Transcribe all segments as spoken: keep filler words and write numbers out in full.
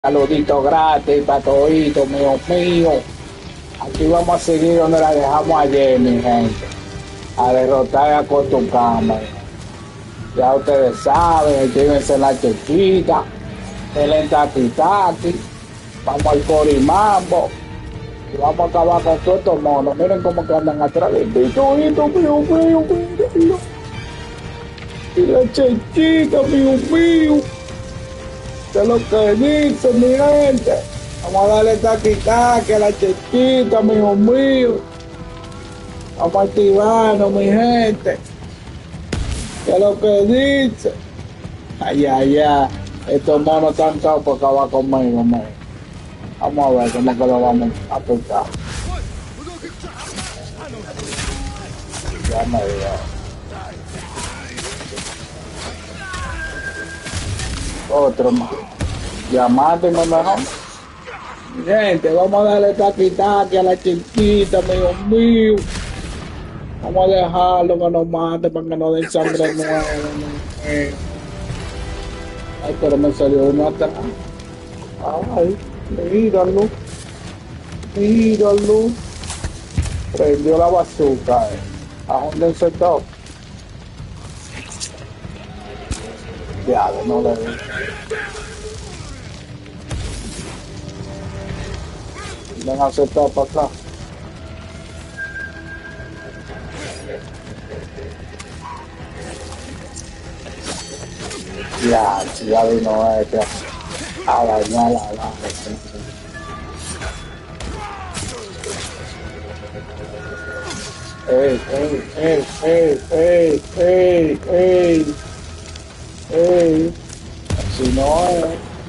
Saludito gratis para todito, mío mío. Aquí vamos a seguir donde la dejamos ayer, mi gente. A derrotar a Cotucama. Ya ustedes saben, llévense la chiquita, el taqui-taqui, vamos al corimambo y vamos a acabar con todos estos monos. Miren cómo que andan atrás de mí, todito, mío mío, mío mío. Y la chiquita, mío mío. ¿Qué es lo que dice, mi gente? Vamos a darle taqui-taqui a la chiquita, mijo mío. Vamos a activarnos, mi gente. ¿Qué es lo que dice? Ay, ay, ay. Estos monos están todos por acabar conmigo, man. Vamos a ver cómo que lo vamos a aplicar. Ya me dio. Otro más. Llamándome mejor. Gente, vamos a darle taqui-taqui a la chiquita, mío mío. Vamos a dejarlo que nos mate para que no den sangre nueva. Eh. Ay, pero me salió uno atrás. Ay, míralo. Míralo. Prendió la bazooka. Eh. ¿A dónde se todo? Ya, no le vi. Ven a hacer todo para acá. Ya, ya vino este a dañar la la. Ey, ey, ey, ey, ey, ey, ey, ey. Si no es.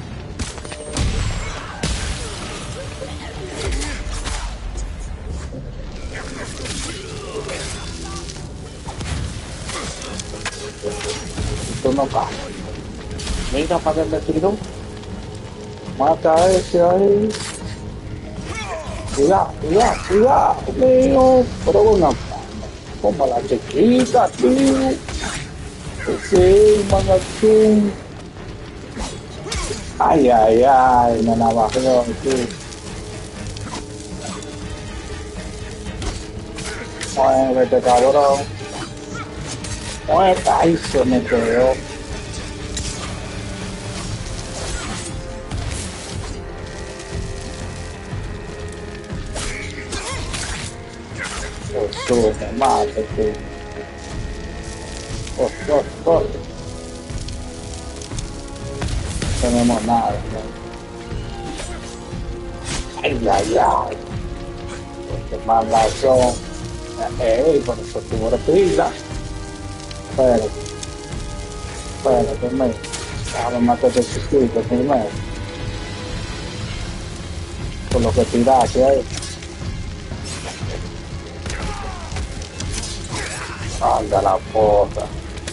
Esto no cae. Mira para el tiro. Mata a ese ahí. Cuidado, cuidado, cuidado, mío. Pero bueno, como la chiquita, tío. Sí, manachín. Ay, ay, ay, me navajeo, tío. Muévete, cabrón. Muévete, ahí se me quedó. Eso, me mata, tío. Oh, oh, oh. No tenemos nada, ¿no? Ay, ay, ay. Porque más razón. Eh, por eso tuvo la pila. Espérate. Espérate, me. Déjame matar a este chiquito primero. Por lo que tiraste ahí. Anda la puta.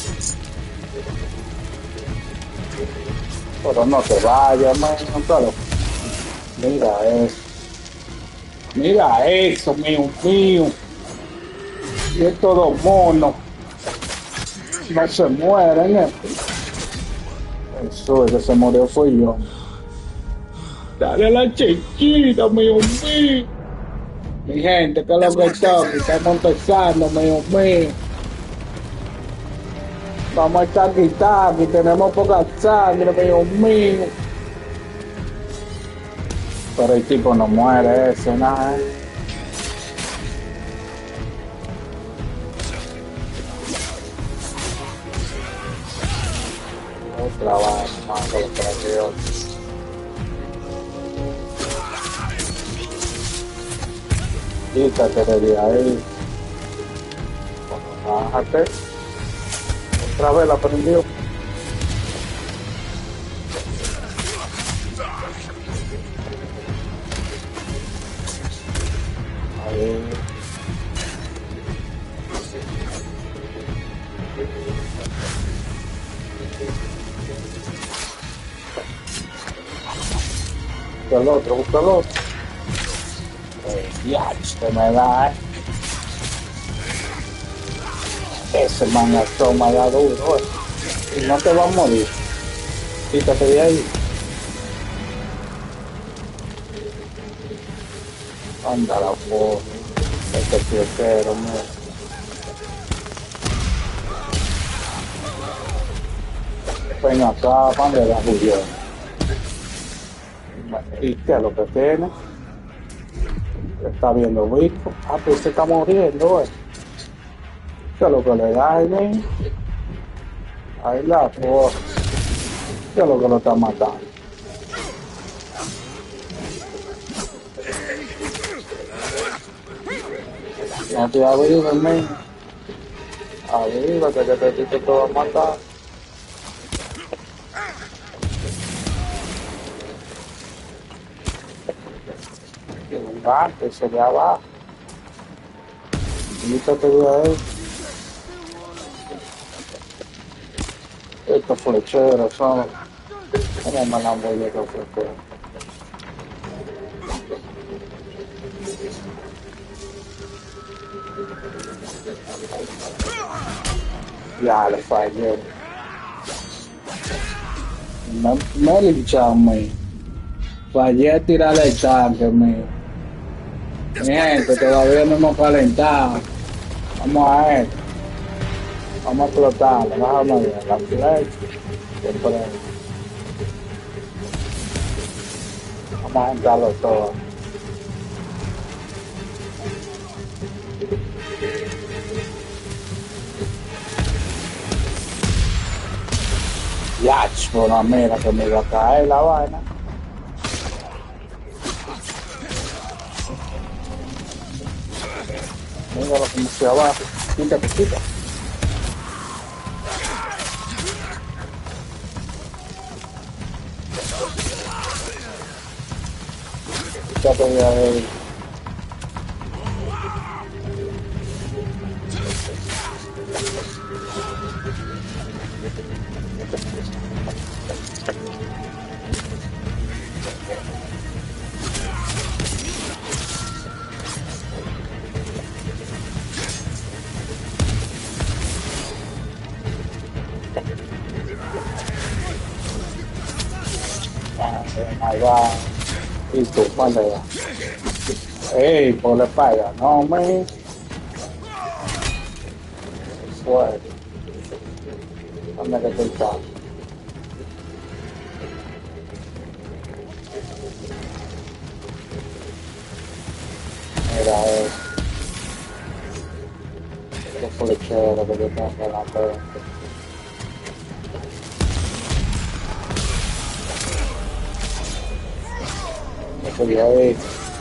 Pero no te vayas, man. Pero mira eso. Mira eso, mío mío. Y estos dos monos no se mueren, ¿eh? Eso, el que se murió fue yo. Dale a la chiquita, mío mío. Mi gente, que es lo que está, estamos empezando, mío mío. Vamos a estar quitando y tenemos poca sangre, mío mío. Pero el tipo no muere, ese nada. Otra vez, más otra que otra. Quítate de ahí. Bueno, bájate. Otra vez la prendió. Ahí. Busca el otro, busca el otro. Eh, ya, usted me da, eh. Ese mangatón me da duro, eh. Y no te va a morir. Quítate de ahí. Anda la porra. Este fiestero, mira. Ven acá, mande la Julio. ¿Y qué es lo que tiene? Está viendo rico. Ah, pues se está muriendo, eh. ¿Qué es lo que le da, eh? Ahí la porra. ¿Qué es lo que lo está matando? No te abrigues, men. Abrígate que te, te, te va a matar. Tiene un gato, se le abajo. Quítate de ahí. Estos flecheros son. ¿Cómo me la voy a estos flecheros? Ya le fallé. Me, me lincharon, me. Fallé a tirar el tanque, me. Mi gente, todavía no hemos calentado. Vamos a ver. Vamos a explotarlo. Déjame ver. La flecha. Siempre. Vamos a entrarlo todo. Ya, bueno, mira que me iba a caer la vaina. Mira lo que me fui abajo. Quítate, quítate. Quítate de ahí. Ahí va. Y tú, ¿cuándo va? Ey, por la espalda. No, me. Fuerte. ¿Dónde que tú estás? Mira eso. Qué flechero que yo tengo en la frente. Me quería ir.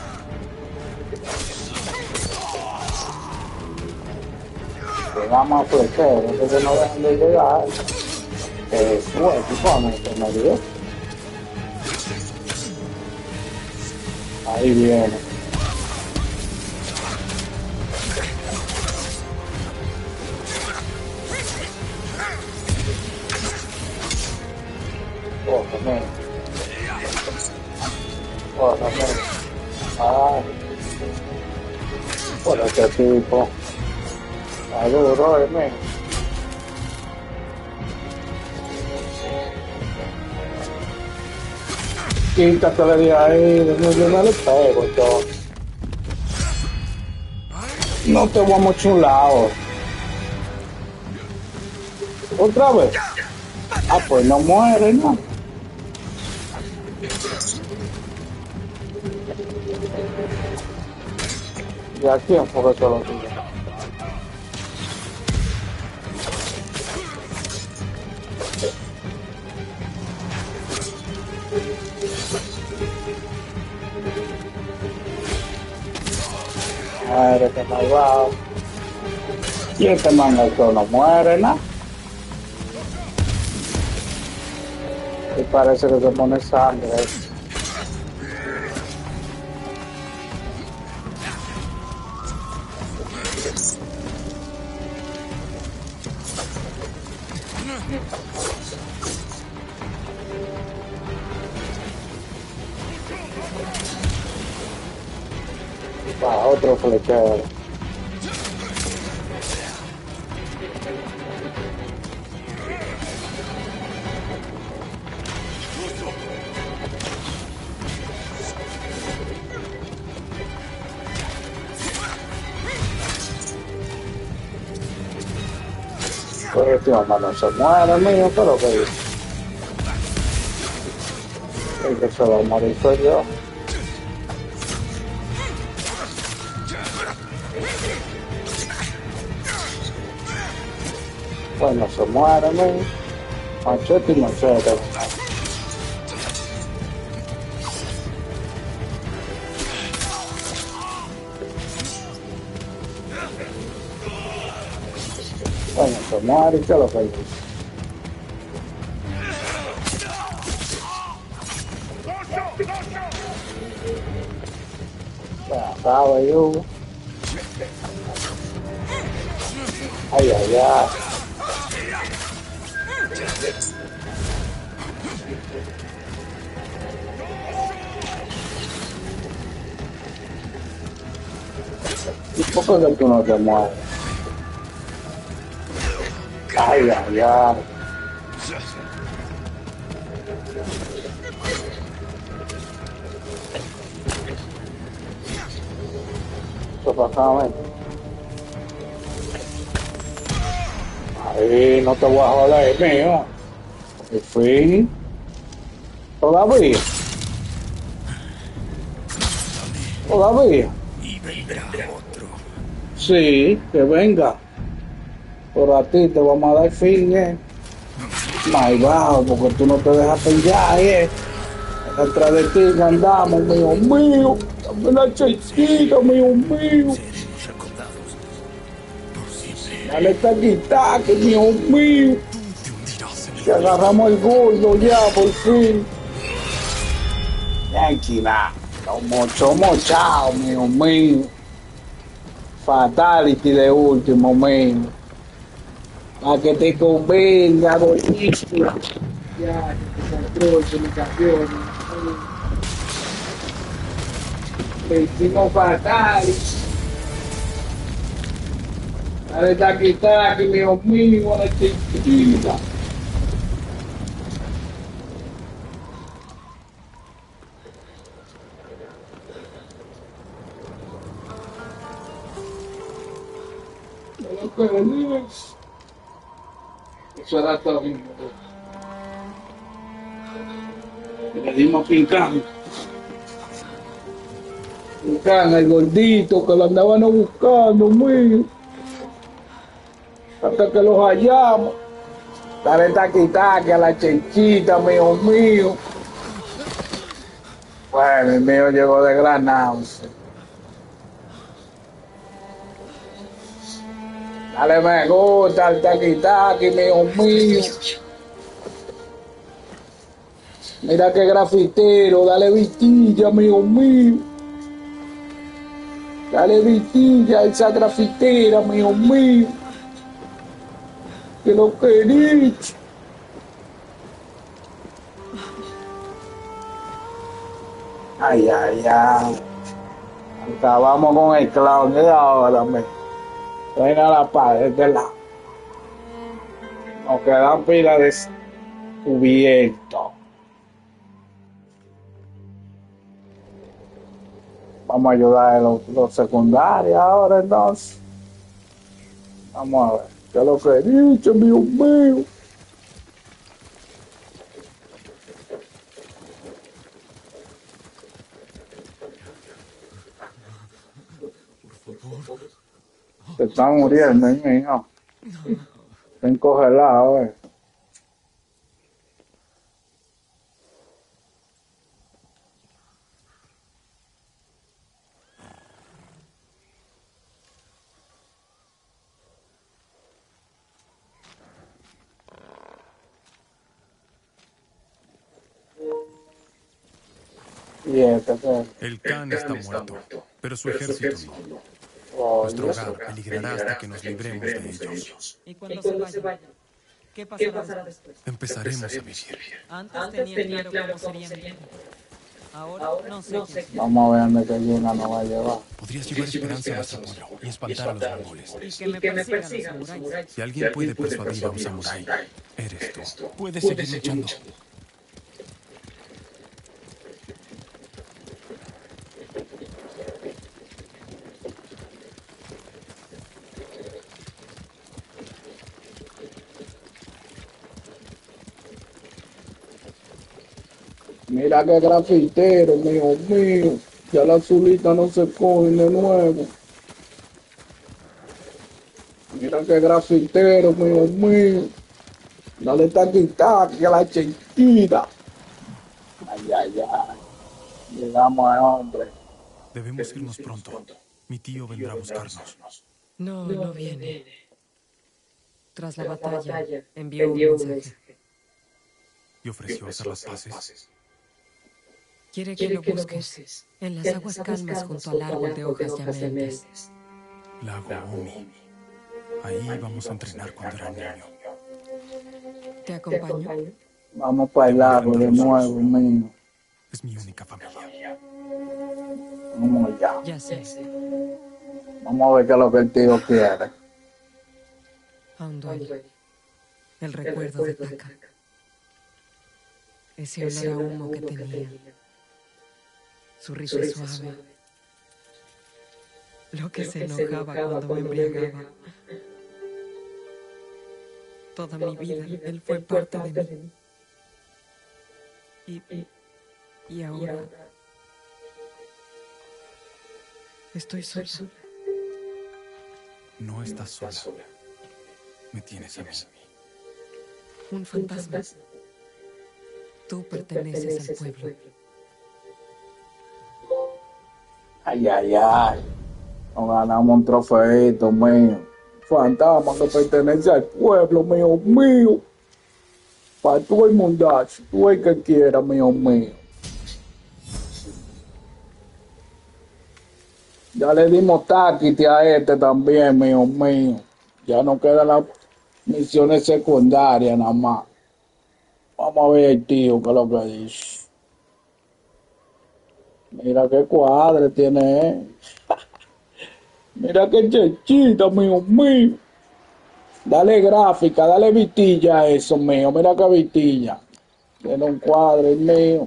Llegamos a flechero, entonces no dejan de llegar. Eh, fue, tipo, que me dio. Ahí viene. Cógeme. Cógeme. Ay. Por este tipo. Está duro, eh, men. Quítate de ahí, yo no le pego, yo. No te vamos a un lado. Otra vez. Ah, pues no muere, ¿no? ¿Y a quién fue que se lo tiró? Muere, que malvado. Y este man esto no muere, ¿no? Y parece que se pone sangre. Para otro flechero. Pero este hombre no se muere, mío, pero que el que se va a morir soy yo. Bueno, se muere, mío. Machete y machete. Bueno, se muere y se lo que dice. Ya acaba yo. Ay, ay, ay. ¿Y por qué que tú no te mueres? Ay, ay, ay. Eso pasaba. Ay, no te voy a joder, mío. En fin. Todavía. Todavía. Y vendrá otro. Sí, que venga. Pero a ti te vamos a dar fin, eh. Malvado, porque tú no te dejas pelear, eh. Detrás de ti andamos, mío mío. Dame la chiquita, mío mío. Seremos recordados por siempre. Dale taqui taqui, mío mío. Te hundirás en el Que agarramos el gordo ya, por fin. Tranquila. Mucho mochado, mío mío. Fatality de último, mío. Para que te convenga, gordito. Ya, que te control, se me cambió. Le hicimos fatality. Dale taqui taqui, mío mío, a la chiquita. Eso era todo mismo. Le dimos pincán. Pincán, el gordito que lo andaban buscando, mío. Hasta que los hallamos. Dale taqui taqui a la chenchita, mío mío. Bueno, el mío llegó de Granada. Dale me gusta al taqui taqui, mío mío. Mira qué grafitero, dale vitilla, mío mío. Dale vitilla a esa grafitera, mío mío. Que lo querís. Ay, ay, ay. Acabamos con el clown de ahora, me. Ven a la pared de este lado. Nos quedan pilas de cubierto. Vamos a ayudar a los, los secundarios ahora entonces. Vamos a ver. ¿Qué es lo que he dicho, mío mío? Se están muriendo, mi hijo. Están congelados, eh. Y este que. El Khan está muerto, pero su ejército no. Oh, Nuestro Dios. hogar peligrará hasta que nos libremos de ellos. Y cuando se vaya, ¿qué pasará después? Empezaremos a vivir. Antes tenía claro cómo sería mi vida. Ahora no sé qué. Vamos a ver dónde que Yuna nos va a llevar. Podrías llevar esperanza a nuestro pueblo y espantar a los mongoles. Y que me persigan los samuráis. Si alguien puede persuadir a un samurái, eres tú. Puedes seguir luchando. Mira qué grafitero, mío mío. Ya la azulita no se cogen de nuevo. Mira qué grafitero, mío mío. Dale taqui taqui a la chiquita. Ay, ay, ay. Llegamos a hombre. Debemos irnos pronto. Mi tío vendrá a buscarnos. No, no viene. Tras la batalla, envió un mensaje. Y ofreció hacer las paces. Quiere que lo busques en las aguas calmas junto al árbol de hojas llameantes. Lago Omi. Ahí íbamos a entrenar cuando era niño. ¿Te acompaño? Vamos para el lago de nuevo, mío. Es mi única familia. Vamos allá. Ya sé. Vamos a ver qué es lo que el tío quiere. Aún duele. El recuerdo de Taka. Ese olor a humo que tenía. Su risa suave. Lo que se enojaba cuando me embriagaba. Toda mi vida, él fue parte de mí. Y, y ahora estoy sola. No estás sola. Me tienes a mí. Un fantasma. Tú perteneces al pueblo. Ay, ay, ay. Nos ganamos un trofeito, mío. Fantasma que pertenece al pueblo, mío mío. Para todo el mundazo. Tú el que quiera, mío mío. Ya le dimos taquite a este también, mío mío. Ya no quedan las misiones secundarias nada más. Vamos a ver el tío, qué es lo que dice. Mira qué cuadre tiene él. Mira qué chechita, mío mío. Dale gráfica, dale vitilla a eso, mío. Mira qué vitilla. Tiene un cuadro, mío.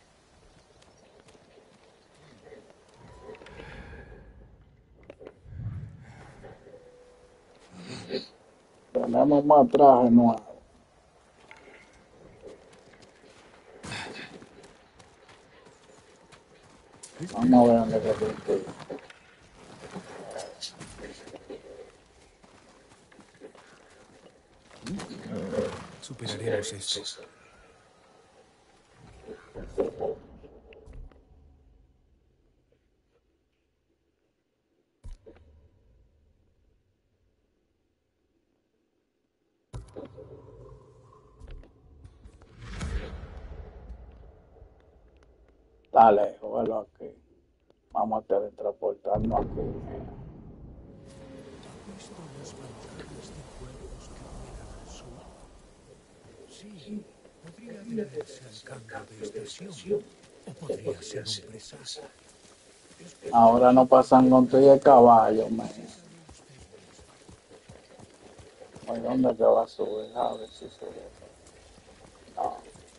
Tenemos más trajes nuevos. Vamos a ver dónde se pinta. Superaremos esto. Está lejos, velo aquí. Vamos a teletransportarnos aquí. Mira. ¿Visto las bandadas de cuervos que vuelan al sur? Sí, podría deberse al cambio de estación, o podría ser un presagio. Ahora no pasan con todo el caballo, man. Ay, ¿dónde te va a subir? A ver si sube. No.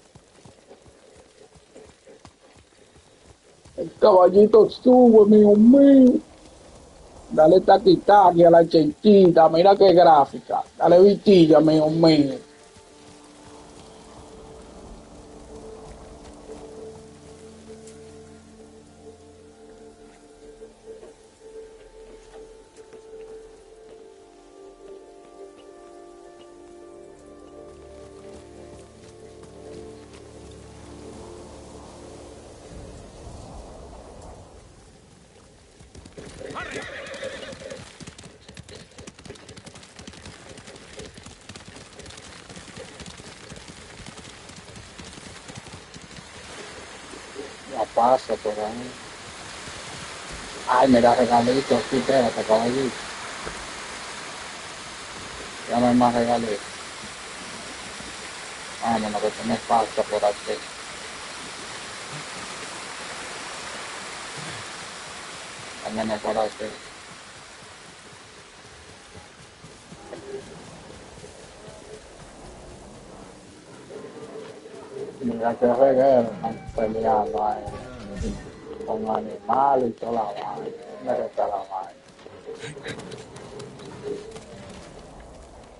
El caballito sube, mío mío. Dale taquitaqui a la chiquita. Mira qué gráfica. Dale vitilla, mío mío. Ya pasa por ahí. Ay, mira, regalito, aquí, espérate, caballito. Ya no hay más regalitos. Vámonos, que tiene falta por aquí. Vámonos por aquí. Mira qué reguero están peleando ahí. Con animales y toda la vaina. ¿Dónde está la vaina?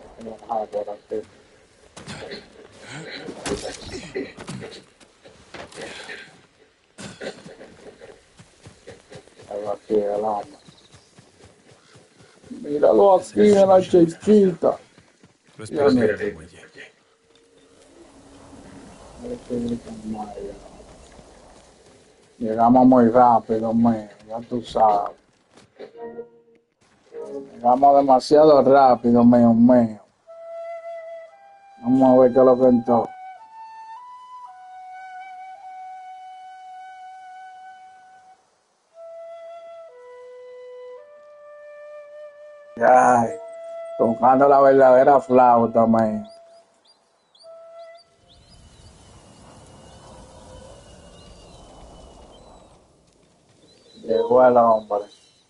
Vamos a por aquí. Míralo aquí, el amo. Míralo aquí en la chichita. Lo Ya esperaré ni- en el muelle. Llegamos muy rápido, mío, ya tú sabes. Llegamos demasiado rápido, mío, mío. Vamos a ver qué es lo que entró. Ay, tocando la verdadera flauta, mío. Llegó el hombre.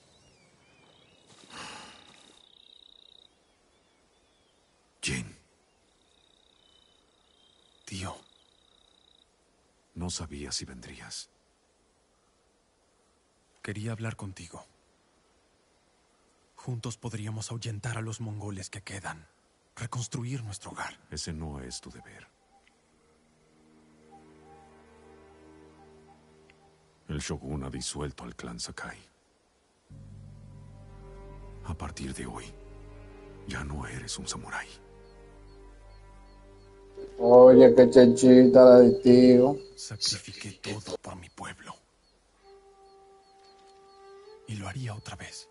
Jin. Tío. No sabía si vendrías. Quería hablar contigo. Juntos podríamos ahuyentar a los mongoles que quedan. Reconstruir nuestro hogar. Ese no es tu deber. El shogun ha disuelto al clan Sakai. A partir de hoy, ya no eres un samurái. Oye, qué chichita la de tío. Sacrifiqué todo por mi pueblo. Y lo haría otra vez.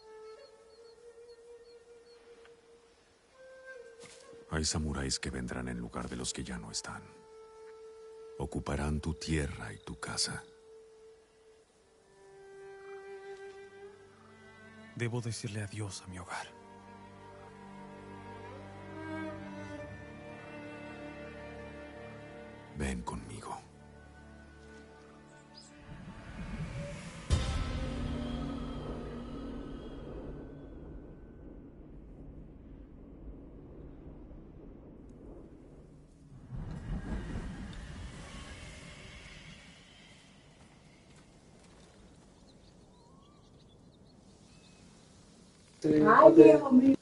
Hay samuráis que vendrán en lugar de los que ya no están. Ocuparán tu tierra y tu casa. Debo decirle adiós a mi hogar. Ven conmigo. Ay, Dios mío.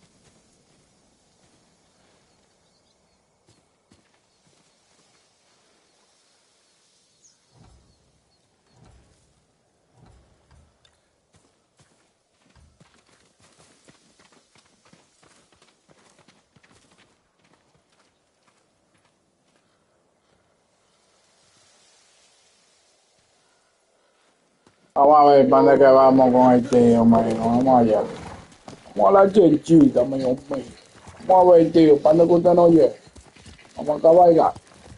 Vamos a ver para dónde que vamos con el tío, mío. Vamos allá. Vamos a la chichita, mío, mío. Vamos a ver, tío, para dónde que usted no llega. Vamos a cabalgar.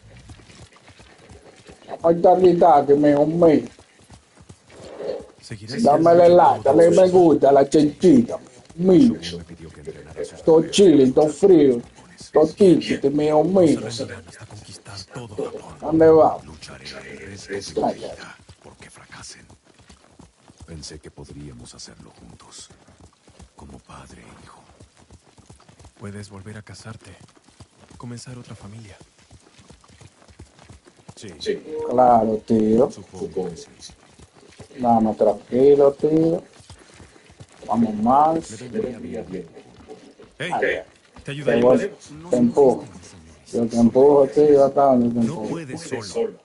Vamos a estar que mío, mío. Seguiré Dámele siendo like, todo dale me sucio. gusta a la chichita, mío. Shogun me pidió que entrenara a sus Todo guerreros. chile, todo frío. Todo tiquete, mío, No mío. se rendirán hasta conquistar todo Japón. ¿Dónde va? Lucharé resto de mi vida porque fracasen. Pensé que podríamos hacerlo juntos, como padre e hijo. Puedes volver a casarte, comenzar otra familia. Sí, Claro, tío. supongo que sí. Dame tranquilo, tío. Vamos más. Me vendría bien. Hey, Allá. te Te, ayudaré. voy- te empujo. Yo te empujo, tío, hasta donde te No empujo. puedes solo.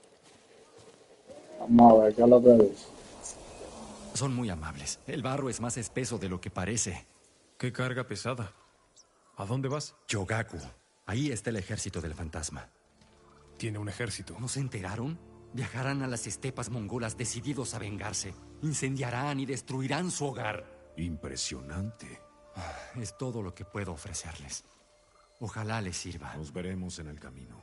Vamos a ver qué es lo que dice. Son muy amables. El barro es más espeso de lo que parece. Qué carga pesada. ¿A dónde vas? Yogaku. Ahí está el ejército del fantasma. Tiene un ejército. ¿No se enteraron? Viajarán a las estepas mongolas decididos a vengarse. Incendiarán y destruirán su hogar. Impresionante. Es todo lo que puedo ofrecerles. Ojalá les sirva. Nos veremos en el camino.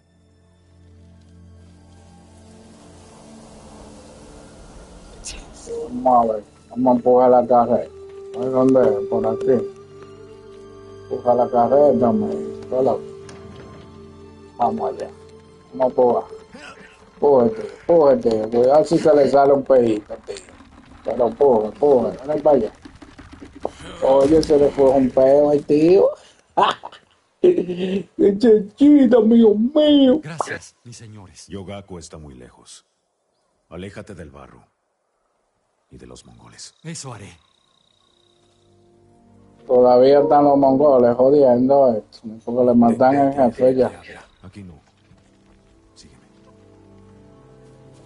Vamos a ver. Vamos a empujar la carreta. ¿A dónde es? Por aquí. Empuja la carreta, me dice. Vamos allá. Vamos a empujar. Empújate, empújate. Cuidado si se le sale un pedito, tío. Pero empuja, empuja. Ven para allá. Oye, se le fue un peo al tío. ¡Qué chichita, mío mío! Gracias, mis señores. Yogaku está muy lejos. Aléjate del barro. Y de los mongoles. Eso haré. Todavía están los mongoles jodiendo esto. Porque le matan al jefe ya. Aquí no. Sígueme.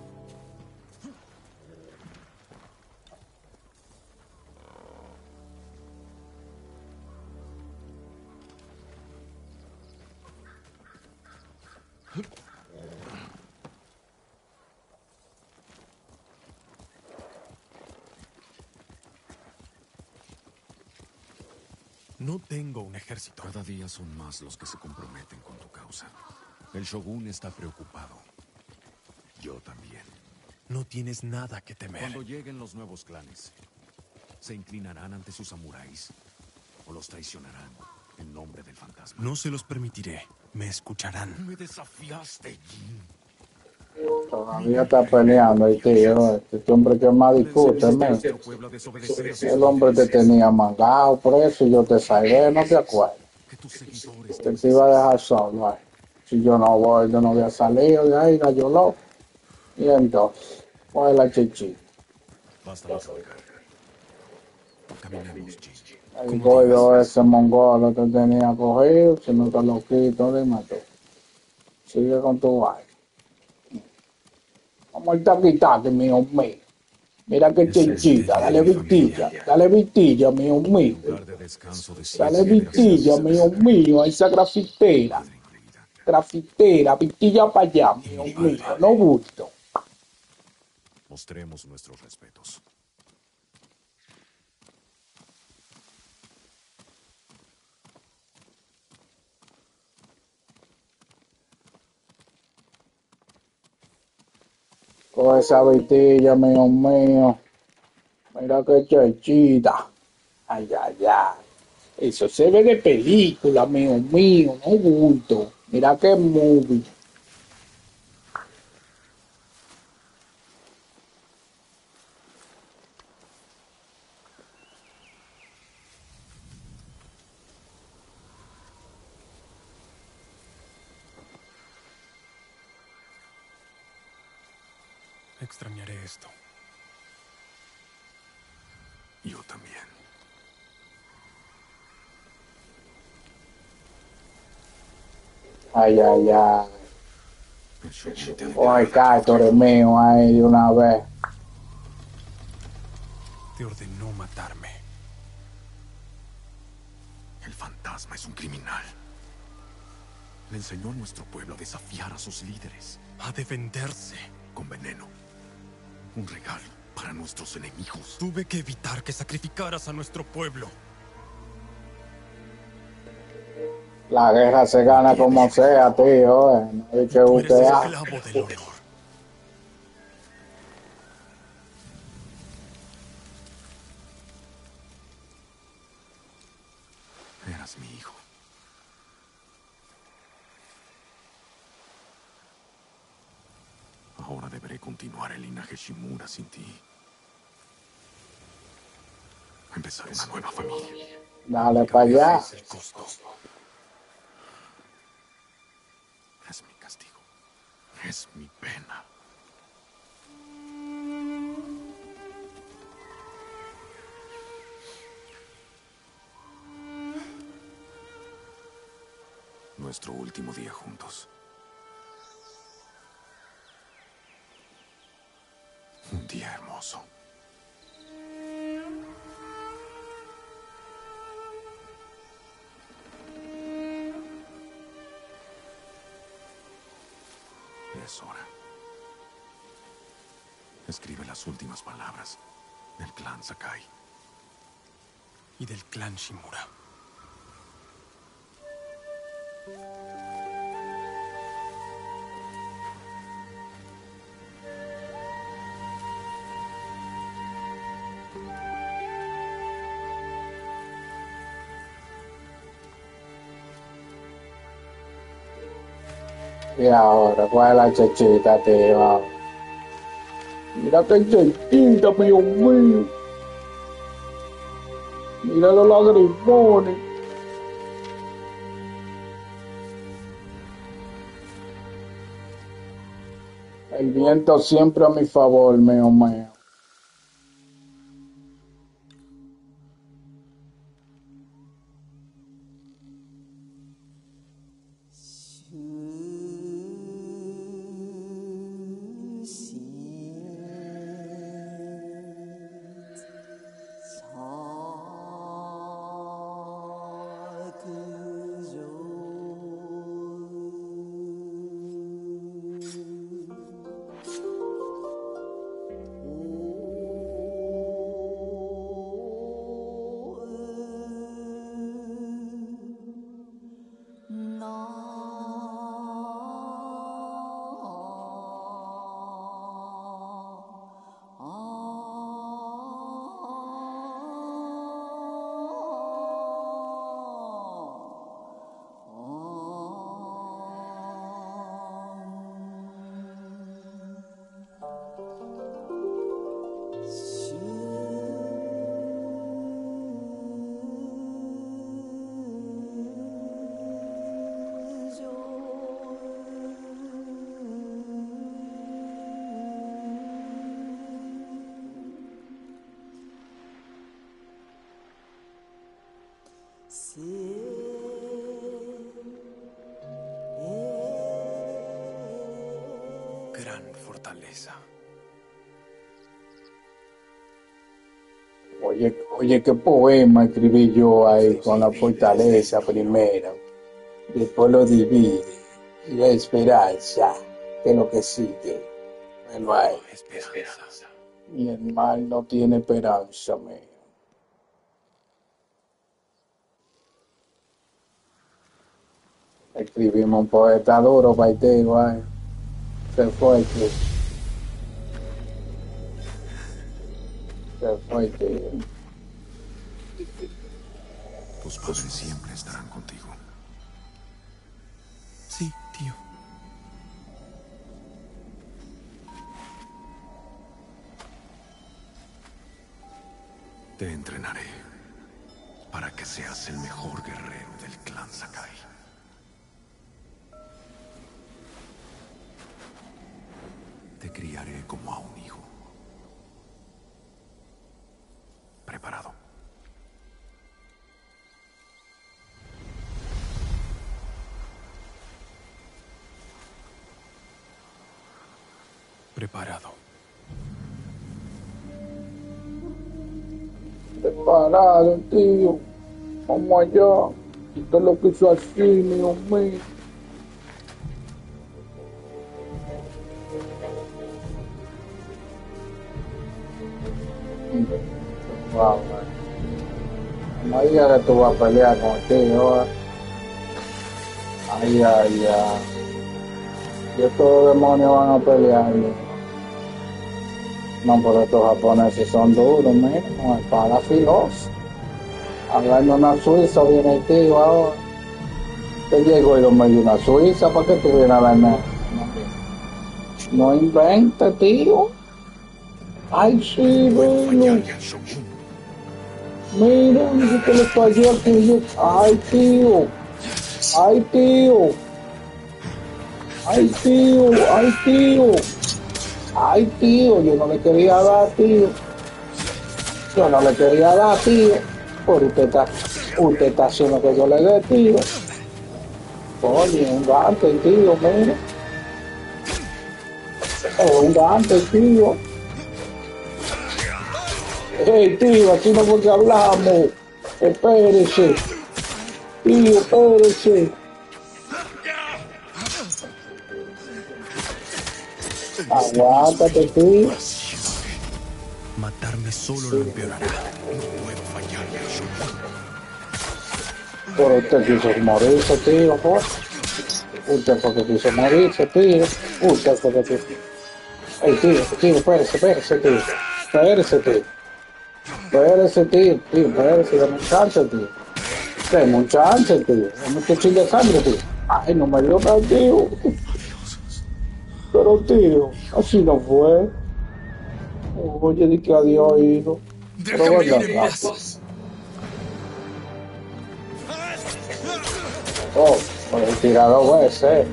No tengo un ejército. Cada día son más los que se comprometen con tu causa. El shogun está preocupado. Yo también. No tienes nada que temer. Cuando lleguen los nuevos clanes, ¿se inclinarán ante sus samuráis? ¿O los traicionarán en nombre del fantasma? No se los permitiré. Me escucharán. Me desafiaste, Jin. Todavía está peleando el tío. Este hombre que más discute, men. El hombre te tenía mangado por eso y yo te salvé, no te acuerdas. Que tus seguidores Te, te iba a dejar solo, ay. Si yo no voy, yo no había salido de ahí, gallo loco. Y entonces, coge la chichita. Basta de cabalgar. Caminemos, Jin. El gordo ese mongolo te tenía cogido, si no te lo quito, dime tú. Sigue con tu vaina. Vamos al taquitaque, mío mío. Mira qué chichita, dale vitilla, dale vitilla, mío mío. Lugar de descanso de Dale ciencia y vitilla, mío mío, a esa grafitera. madre incluida. Grafitera, vitilla para allá, mío mío, no gusto. Mostremos nuestros respetos. Coge esa vitilla, mío mío. Mira qué chichita. Ay, ay, ay. Eso se ve de película, mío mío, no gusto. Mira qué movie. Extrañaré esto. Yo también. Ay, ay, ay. El shogun te Coge el ordenará que cántore mío ahí de una vez. Te ordenó matarme. el fantasma es un criminal. Le enseñó a nuestro pueblo a desafiar a sus líderes. A defenderse. Con veneno. Un regalo para nuestros enemigos. Tuve que evitar que sacrificaras a nuestro pueblo. La guerra se gana como sea, tío. Eh. No hay que Tú eres usted. esclavo del honor. Eras mi hijo. Ahora deberé continuar el linaje Shimura sin ti. Empezar una nueva familia. Dale para allá. Es el costo. Es mi castigo. Es mi pena. Nuestro último día juntos. Un día hermoso. Es hora. Escribe las últimas palabras del clan Sakai. Y del clan Shimura. Y ahora, ¿cuál es la chichita, tío? Mira qué chichita, mío mío. Mira los lagrimones. El viento siempre a mi favor, mío mío. gran fortaleza. Oye, oye, qué poema escribí yo ahí con la fortaleza primero. Después lo divide. Y la esperanza, que es lo que sigue. Bueno, ahí. Esperanza. Y el mal no tiene esperanza, mío. Escribimos un poeta duro, paiteo, ahí. Se fue, tío. Se fue, tío. Tus padres siempre estarán contigo. Sí, tío. Te entrenaré para que seas el mejor guerrero del clan Sakai. Te criaré como a un hijo. ¿Preparado? Preparado. Preparado, tío. Vamos allá. Esto es lo que hizo así, mío mío. Wow, man. No digas que tú vas a pelear contigo. Ay, ay, ay. Y estos demonios van a pelear. No, pero estos japoneses son duros, mira, con espada filosa. Hablando una suiza, viene el tío ahora. Te llegó y lo me dio una suiza para que tú vienes a verme. No invente, tío. Ay, sí, bueno. Mira, dice que le falló aquello. Ay, tío. Ay, tío. Ay, tío. Ay, tío. Ay, tío. Yo no le quería dar, tío. Yo no le quería dar, tío. Pero usted está, usted está haciendo que yo le dé, tío. Oye, un gante, tío, mira. Es un gante, tío. Hey, tío, aquí no porque hablamos. Espérese. Tío, espérese. Aguántate, tío. Matarme solo lo empeorará. No puedo fallarle a Shogun. Pero usted quiso morirse, tío, pues. Usted porque quiso morirse, tío. Usted porque quiso. Ey, tío, tío, espérese, espérese, tío. Espérese, tío. Espérese, tío, tío, espérese, dame un chance, tío. Dame un chance, tío. Dame un chin de sangre, tío. Ay, no me dio nada, tío. Pero, tío, así no fue. Oye, di que adiós, hijo. Déjame ir en paz. Oh, pues he tirado dos veces.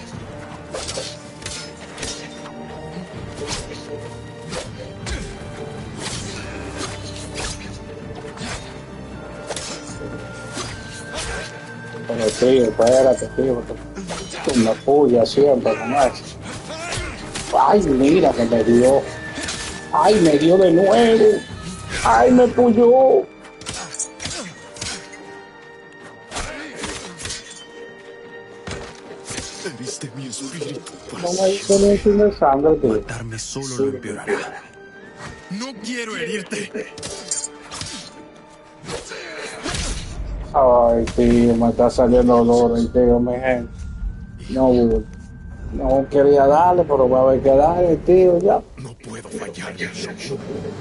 Pero tío, espérate, tío, tú me puyas siempre con eso. Ay, mira que me dio. Ay, me dio de nuevo. Ay, me puyó. Heriste mi espíritu. No me hizo ni un chin de sangre, tío. Matarme solo lo empeorará. No quiero herirte. Ay, tío, me está saliendo dolor, tío, mi gente. No, no quería darle, pero va a haber que darle, tío, ya. No puedo fallarle a Shogun.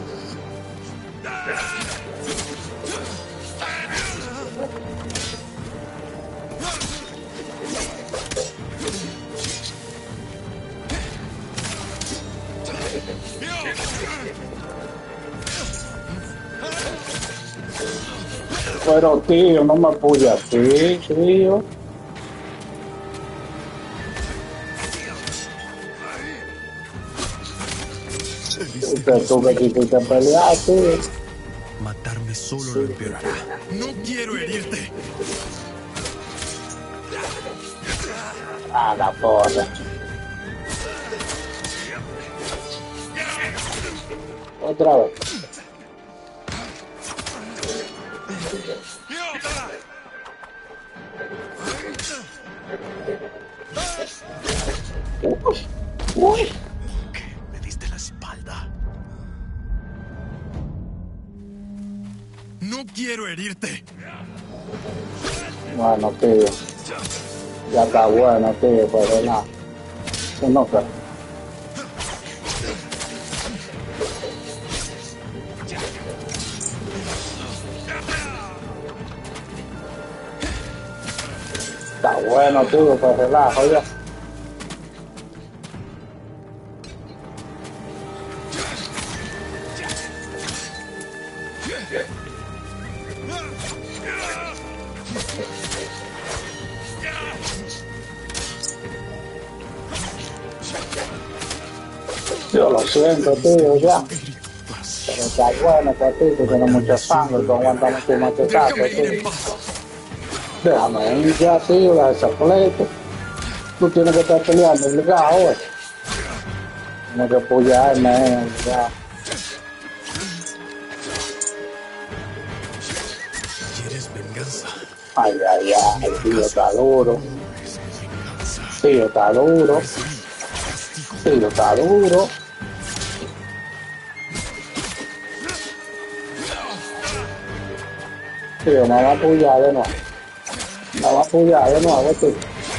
Pero, tío, no me apoyes así, tío. Usted tú que quisiste pelear, tío. Matarme solo lo empeorará. No quiero herirte. Ah, la porra. Otra vez. Uy, uy. ¿Qué? Me diste la espalda. No quiero herirte. Bueno, tío. Ya está bueno, tío, pero nada. No creo. Está bueno, tío, pues relajo ya. Yo lo siento, tío, ya. Pero está bueno, patito, tiene mucha sangre, tú aguantas mucho machetazo, tío. Déjame ir ya, tío, la desapleto. Tú tienes que estar peleando, obligado, güey. Tienes que apoyarme, obligado. ¿Quieres venganza? Ay, ay, ay, tío, está duro. Tío, está duro. Tío, está duro. Tío, me va a apoyar de nuevo. Me va a apoyar de nuevo, tío.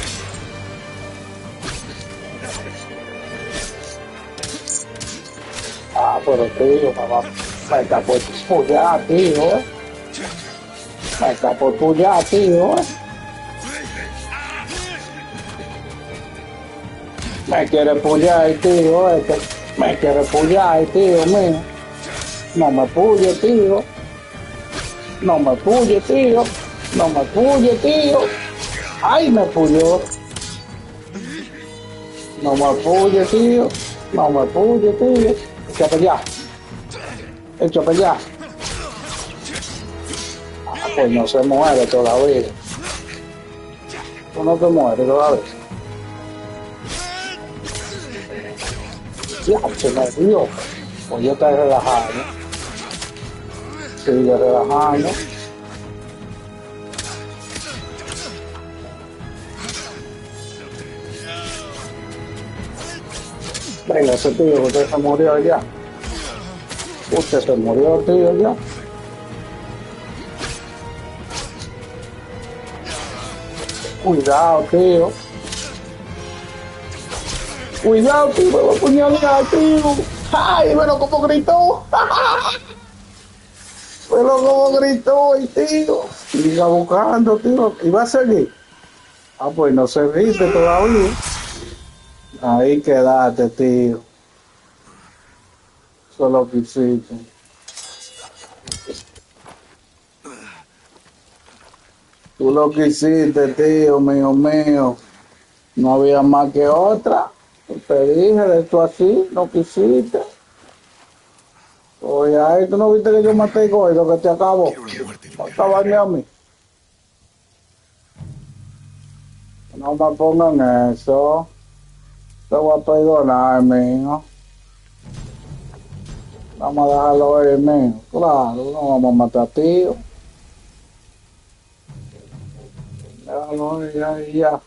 Ah, pero tío, me va me está por apoyar, tío, eh. Me está por apoyar, tío, eh. Me quiere apoyar, tío, eh. Me quiere apoyar, tío, mío. No me apoye, tío. No me apoye, tío. No me apoye, tío. Ay, me apoyó. No me apoye, tío. No me apoye, tío. Echa para allá. Echa para allá. Ah, pues no se muere todavía. Tú no te mueres todavía. Ya, se me dio. Pues yo estoy relajado. Sigue relajando. Venga, ese tío, usted se murió ya. Usted se murió, tío, ya. Cuidado, tío. Cuidado, tío, me voy a apuñalar, tío. Ay, pero como gritó. Pero como gritó el tío. Siga buscando, tío. ¿Y va a seguir? Ah, pues no se rinde todavía. Ahí quedaste, tío. Eso es lo que hiciste. Tú lo que hiciste, tío, mío, mío. No había más que otra. Te dije de esto así, lo que hiciste. Oye, ahí tú no viste que yo maté gordo, que te acabo. Acabarme a mí. No me pongan eso. Te voy a perdonar, mijo. Vamos a dejarlo ir, mijo. Claro, no vamos a matar, tío. Déjalo ir, ya, ya.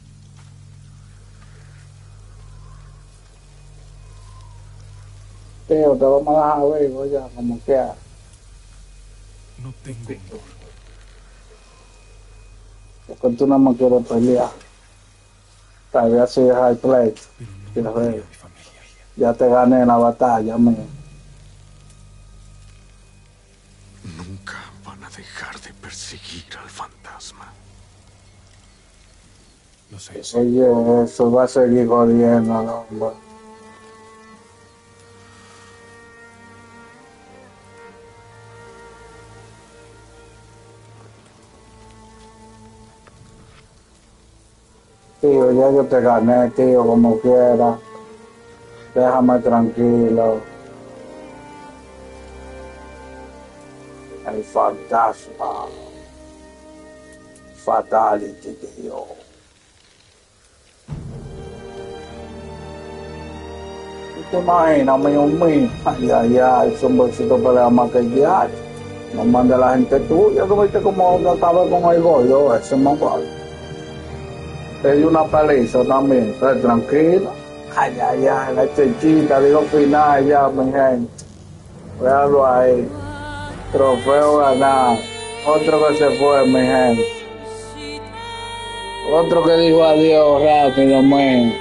Tío, te vamos a dejar vivo ya, como quiera. No tengo honor. Porque tú no me quieres pelear. Tal vez así es high play. Pero no mataría a mi familia. Ya te gané en la batalla, mío. Nunca van a dejar de perseguir al fantasma. Lo sé. Oye, eso va a seguir jodiendo, hombre. Tío, ya yo te gané, tío, como quiera. Déjame tranquilo. El fantasma. Fatality, tío. ¿Te imaginas, mío mío? Ay, ay, ay, son bolsitos pelea más que el diario. No manda la gente tuya, ¿tú viste cómo acaba con el gordo ese mongol? Te dio una paliza también, ¿sabes? Tranquilo. Ay, ay, ay, la chechita, digo final ya, mi gente. Véalo ahí. Trofeo ganado. Otro que se fue, mi gente. Otro que dijo adiós rápido, mío.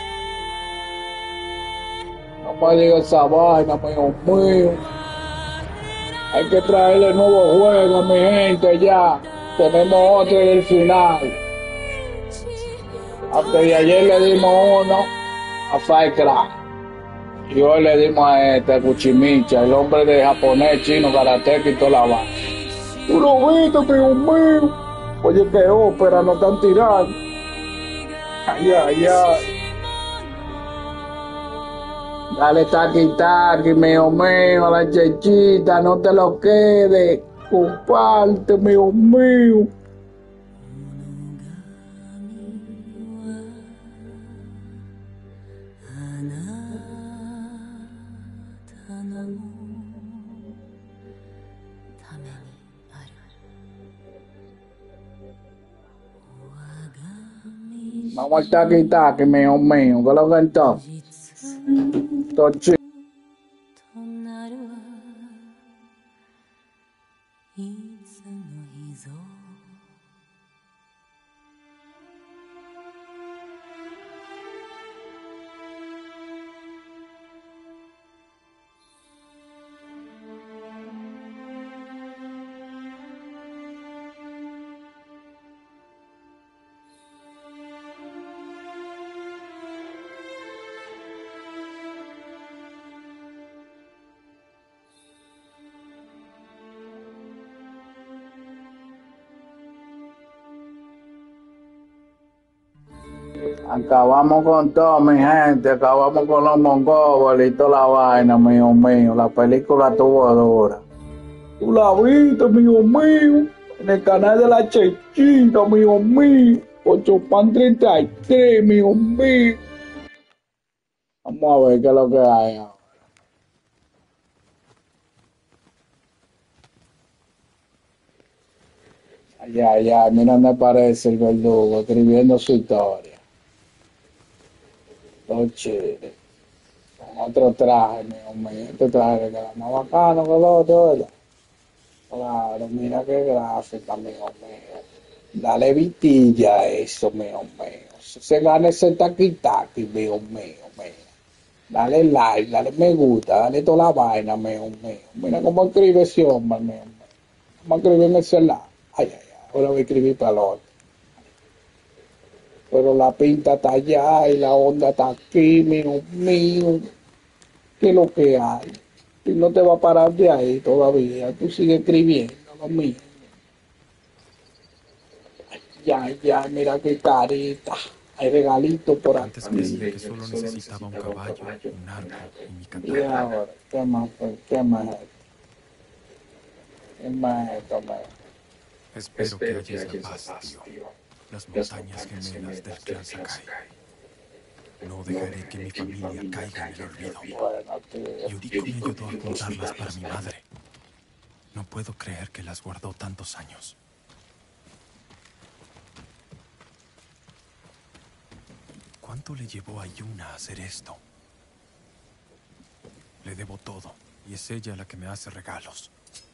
No me digas esa vaina, mío mío. Hay que traerle nuevos juegos, mi gente, ya. Tenemos otro en el final. Hasta de ayer le dimos uno a Firecraft. Y hoy le dimos a este, a Kuchimicha, el hombre de japonés, chino, karateca y toda la vaina. Tú lo viste, mío mío. Oye, qué ópera nos están tirando. Ay, ay, ay. Dale taqui taqui, mío mío, a la chechita, no te lo quedes. Comparte, mío mío. Vamos al taqui taqui, mío mío, que lo cantó. Todo chido. Acabamos con todo, mi gente. Acabamos con los mongoles y toda la vaina, mío mío. La película tuvo dura. Tú la viste, mío mío. En el canal de la Chechita, mío mío. ocho pan treinta y tres, mío mío. Vamos a ver qué es lo que hay ahora. Ay, ay, ay. Mira dónde aparece el verdugo escribiendo su historia. Todo chido. Con otro traje, mío mío. Este traje que queda más bacano que el otro, ¿verdad? Claro, mira qué gráfica, mío mío. Dale vitilla a eso, mío mío. Se gana ese taqui-taqui, mío mío, mío. Dale like, dale me gusta, dale toda la vaina, mío mío. Mira cómo escribe ese hombre, mío mío. Cómo escribe en el celular. Ay, ay, ay. Ahora voy a escribir para el otro. Pero la pinta está allá y la onda está aquí, mío mío. ¿Qué es lo que hay? Y no te va a parar de ahí todavía. Tú sigues escribiendo lo mismo. Ya, ya, mira qué carita. Hay regalitos por aquí. Antes creí que solo necesitaba un caballo, un arco y mi Y katana. ahora, ¿qué más? ¿Qué más es esto? ¿Qué más es esto, man? Espero que halles la paz, tío. Las montañas gemelas del clan Sakai. No dejaré que mi familia caiga en el olvido. Bueno, tío. Yuriko me ayudó a juntarlas para mi madre. No puedo creer que las guardó tantos años. ¿Cuánto le llevó a Yuna a hacer esto? Le debo todo, y es ella la que me hace regalos.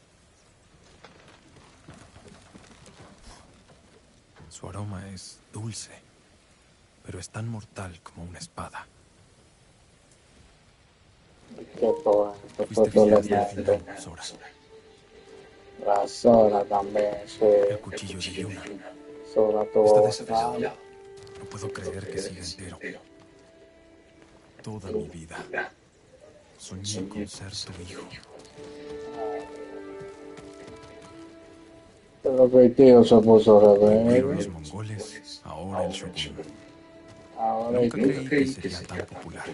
Su aroma es dulce, pero es tan mortal como una espada. Qué poco, qué Fuiste poco le fiel hasta el mete. final, Sora. La Sora también, sí. El cuchillo de Yuna. Sora Está tuvo desafilado. No puedo creer que siga entero. Toda mi vida soñé con ser tu hijo. Pero que el tío se puso Primero rebelde. los mongoles, ahora el shogun. Ahora Nunca el creí que sería tan popular.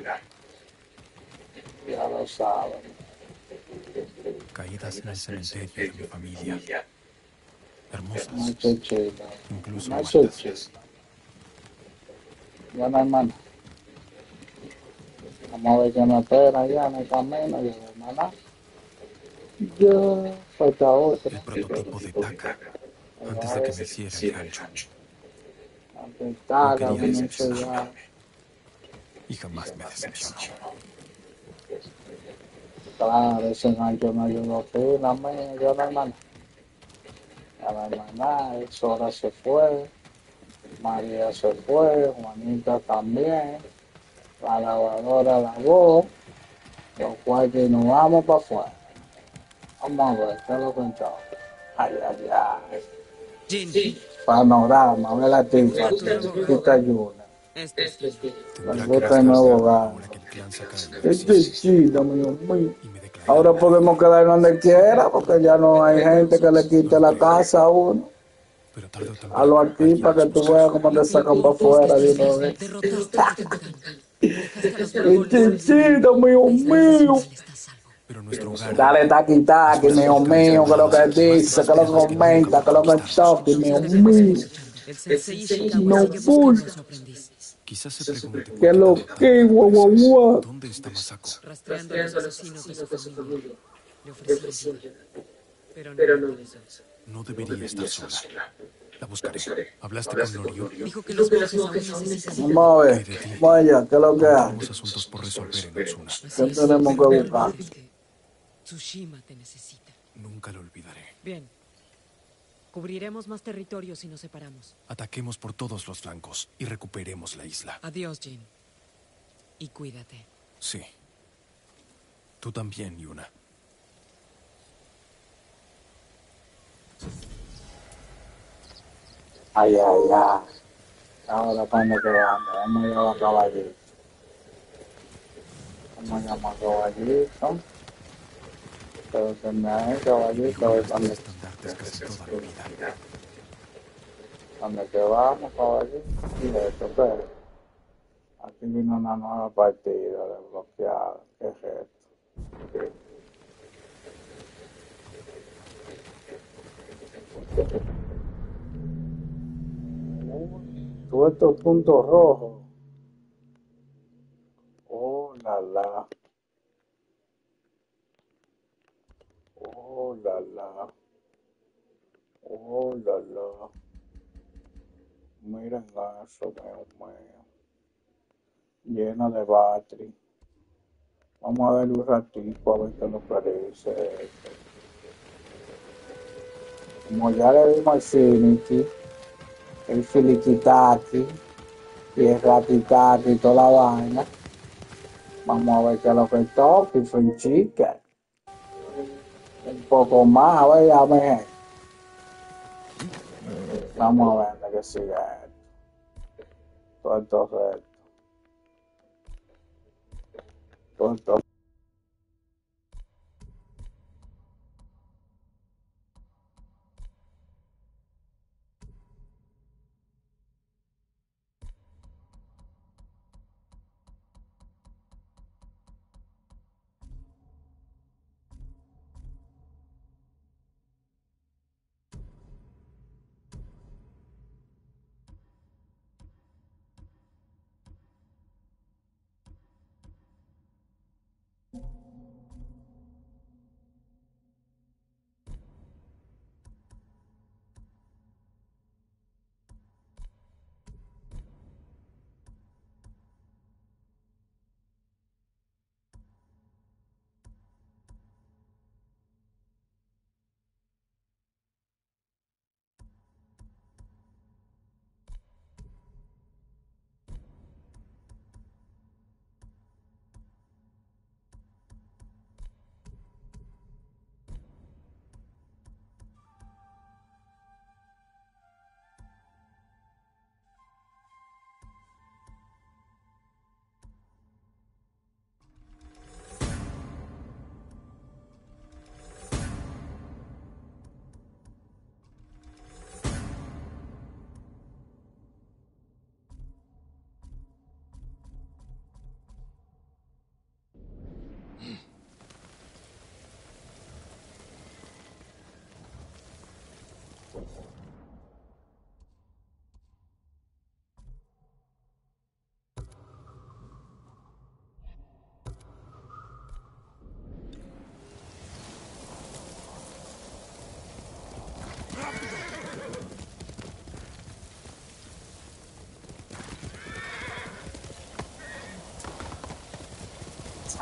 ya lo saben. Caídas en el cementerio de mi familia. Hermosas, Una chuchita. incluso Una muertas. chuchita. Buena hermana. Vamos a ver qué me espera allá en el camino. Y yo, maná, yo, falta otra. El prototipo de Taka, antes de que me hiciera el gancho. Aquí No está, quería cabrón, decepcionarme. Y jamás me decepcionó. claro, ese gancho me ayudó fina, me, yo no hay maná. Ya no hay maná, Sora se fue, María se fue, Juanita también, la lavadora lavó, los cuartos nos vamos para afuera. Vamos a ver, ¿qué es lo que entró? Ay, ay, ay. Jin, Panorama, ve la tipa, busca tu nuevo hogar. quita ayuda. Este es Jin. Tendrá Me que gusta el nuevo buscar hogar. ahora que el clan Sakai no Este existe. es chido, mío, mío. Y me declaré Ahora libre. podemos quedar donde quiera porque ya no hay gente que le quite la casa a uno. Pero tarde o Hazlo temprano aquí alguien para nos que tú buscará. veas cómo Lo te que sacan para importa es que afuera de estés una vivo. vez. Derrotaste a Tucumán. Dejaste a los dragones Este libres. chido, mío, La isla mío. nacional está a salvo. Pero nuestro hogar Dale ahora taqui es taqui, una mío fortaleza mío, que lo que poderosa, dice, más que lo poderosa que nunca comenta, para que lo que conquistarnos. toque, mío Todos estamos mío. escuchando. El sensei Ishikawa No sigue bull. buscando a su aprendiz. Quizás se pregunte por Que qué lo tardo que, tanto guau, en guau, aparecer. guau. ¿Dónde está Masako? Rastreando a los asesinos de su familia. Le ofrecí ayuda, pero no me interesó. No debería estar sola. La buscaré. ¿Hablaste con Norio? Dijo que los monjes aún necesitan ayuda. Vamos a ¿Qué ver, de ti? vaya, ¿qué es lo que Aún hay? tenemos asuntos por resolver en Otsuna. Así ¿Qué es, tenemos pero que no buscar? olvides que Tsushima te necesita. Nunca lo olvidaré. Bien. Cubriremos más territorio si nos separamos. Ataquemos por todos los flancos y recuperemos la isla. Adiós, Jin. Y cuídate. Sí. Tú también, Yuna. Ay, ay, ay. Ahora cuando que vamos, vamos a llevar a caballito. Vamos a llamar a caballito. Pero se me ha hecho caballito, a ver Los cuándo, estandartes casi toda mi vida. cuándo que vamos, caballito. Y esto, pero aquí vino una nueva partida desbloqueada. ¿Qué es esto? Uy, todos estos puntos rojos. Oh, la la. Oh, la la. Oh, la la. Miren eso, mío, mío. Lleno de battery. Vamos a ver un ratito a ver qué nos parece esto. Como ya le dimos al Finity, el Filikitaki y el Ratitaki y toda la vaina. Vamos a ver qué es lo que toca y Free Chicken. Un poco más, a ver, a ver. Vamos a ver de qué sigue esto. Todo esto, todo esto.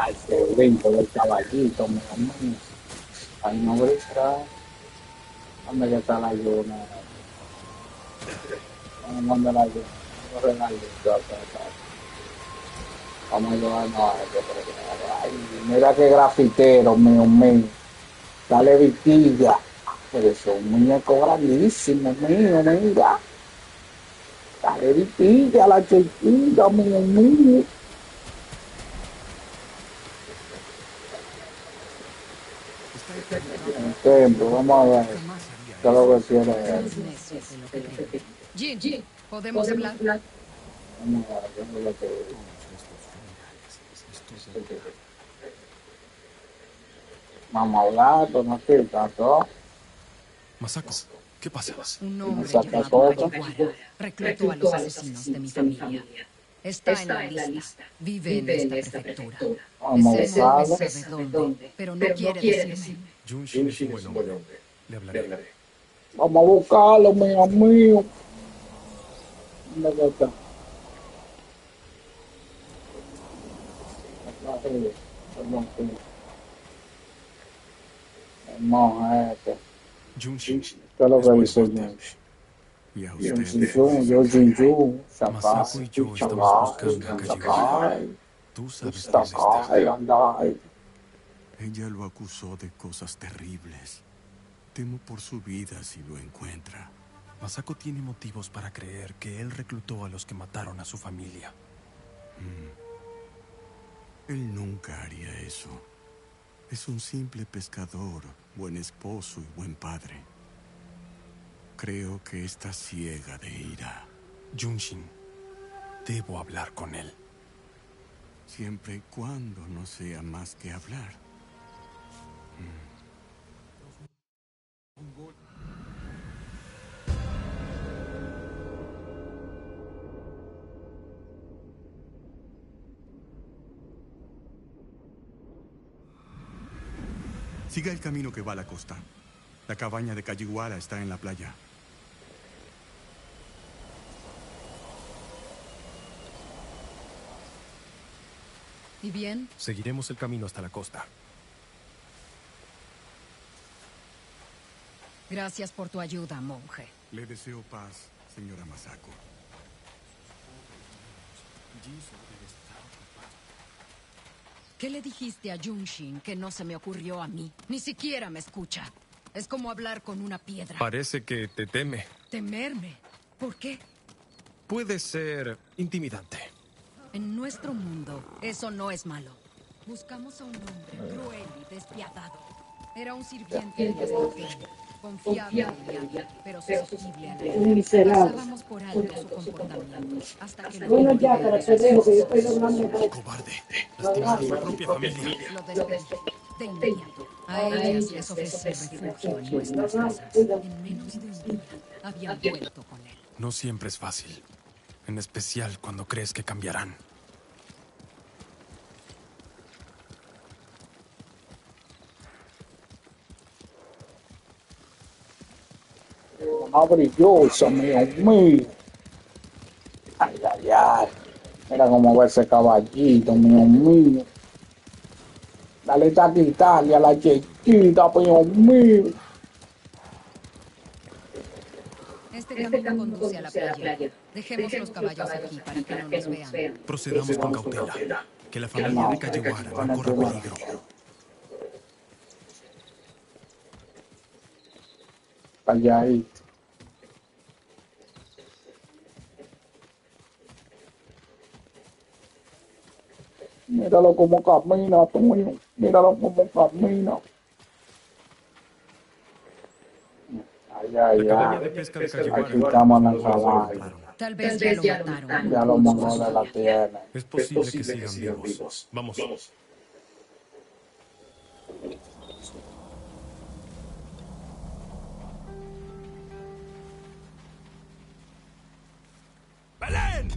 Ay, qué brinco del caballito, mi amigo. Ay, no brinca. ¿Dónde que está la ayuna? Vamos a mandar la ayuna. Vamos a regalarlo acá, acá. Vamos a llevarnos a este, pero- Ay, mira qué grafitero, mío, mío. Dale vitilla. Pero eso es un muñeco grandísimo, mío, mira. Dale vitilla, la chiquita, mío, mío. Está equivocado. El templo, vamos a ver. Jamás haría ¿Qué es eso. lo que quiere él? Más necio de lo que creo. Jin, ¿podemos hablar? Vamos a ver, ¿qué es lo que dice? Todos estos funerales. Esto Vamos a hablar, pues no quita todo. Masako, ¿qué pasa? Un hombre Saca llamado todo. Kajiwara reclutó a los asesinos de mi familia. Está en la lista. Vive en esta prefectura. Vamos a Ese monje buscarlo. sabe dónde, pero no quiere decirme. Junshin es un buen hombre. Le hablaré. Vamos a buscarlo, mío, mío. ¿Dónde está? Acá arriba. Perdón, sí. El monje este. Junshin, ¿Qué es lo que es dice buen el porte. Y a Yo usted, Jinju, yo Jinju, Masako y yo estamos buscando a Kajiwara. Sakai, Tú sabes dónde está. Sakai, Andai. Ella lo acusó de cosas terribles. Temo por su vida si lo encuentra. Masako tiene motivos para creer que él reclutó a los que mataron a su familia. Él nunca haría eso. Es un simple pescador, buen esposo y buen padre. Creo que está ciega de ira. Junshin, debo hablar con él. Siempre y cuando no sea más que hablar. Siga el camino que va a la costa. La cabaña de Kajiwara está en la playa. ¿Y bien? Seguiremos el camino hasta la costa. Gracias por tu ayuda, monje. Le deseo paz, señora Masako. ¿Qué le dijiste a Junshin que no se me ocurrió a mí? Ni siquiera me escucha. Es como hablar con una piedra. Parece que te teme. Temerme. ¿Por qué? Puede ser intimidante. En nuestro mundo, eso no es malo. Buscamos a un hombre cruel y despiadado. Era un sirviente de Astafel, confiable y leal, pero sensible a la ley. Pasábamos por alto su comportamiento hasta que lo Bueno, ya, pero te dejo que yo estoy doblando por Cobarde. Lastimar a su propia familia. lo despedí de inmediato. A ellas les ofrecí refugio en nuestras casas. En menos de un día habían vuelto con él. No siempre es fácil. En especial cuando crees que cambiarán. Una brillosa, mío, mío. Ay, ay, ay. Mira cómo va ese caballito, mío, mío. Dale taquitalia a la chiquita, mío, mío. Este camino conduce a la playa. Dejemos los caballos aquí para que no nos vean. Procedamos con cautela. Que la familia de Kajiwara no corra peligro. Calladito. Míralo como camina, Toño. Míralo como camina. Ay, ay, La cabaña de ay. pesca de Aquí Kajiwara. estamos en el caballo. Tal vez ya lo mataron. Ya los mongoles la tienen. Es posible que sigan vivos. Vamos. ¡Belén!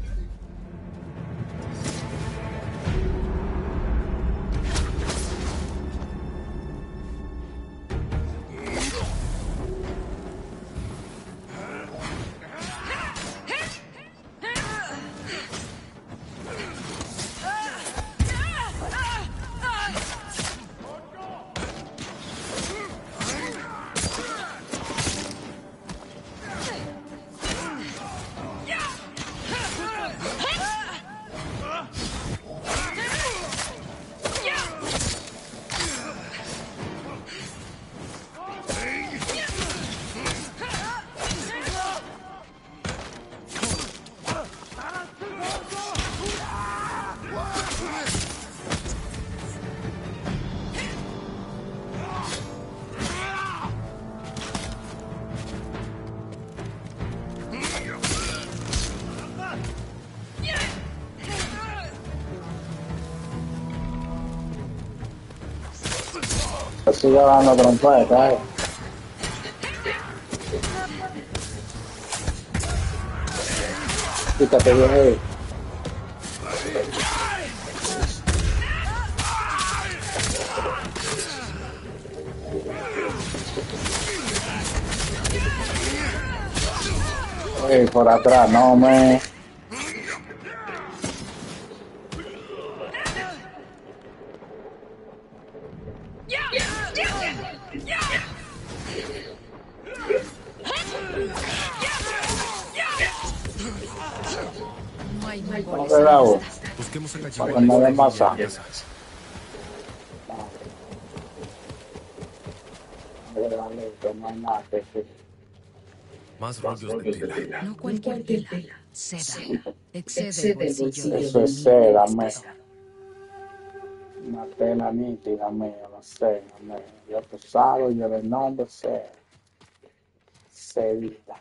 sigue dando trompeta, eh. Quítate bien ahí. Ey, por atrás, no me. No hay No mongoles le en da esta. Busquemos a para Cachihuara que no y le a masa. la casa. No hay nada que sí. Más rollos de tela. No cualquier tela. Seda. Excede el bolsillo de Eso un es niño seda, me. pescador. Una tela nítida, mío, no sé, no me. Yo te salgo, yo el nombre, sé. Sedita.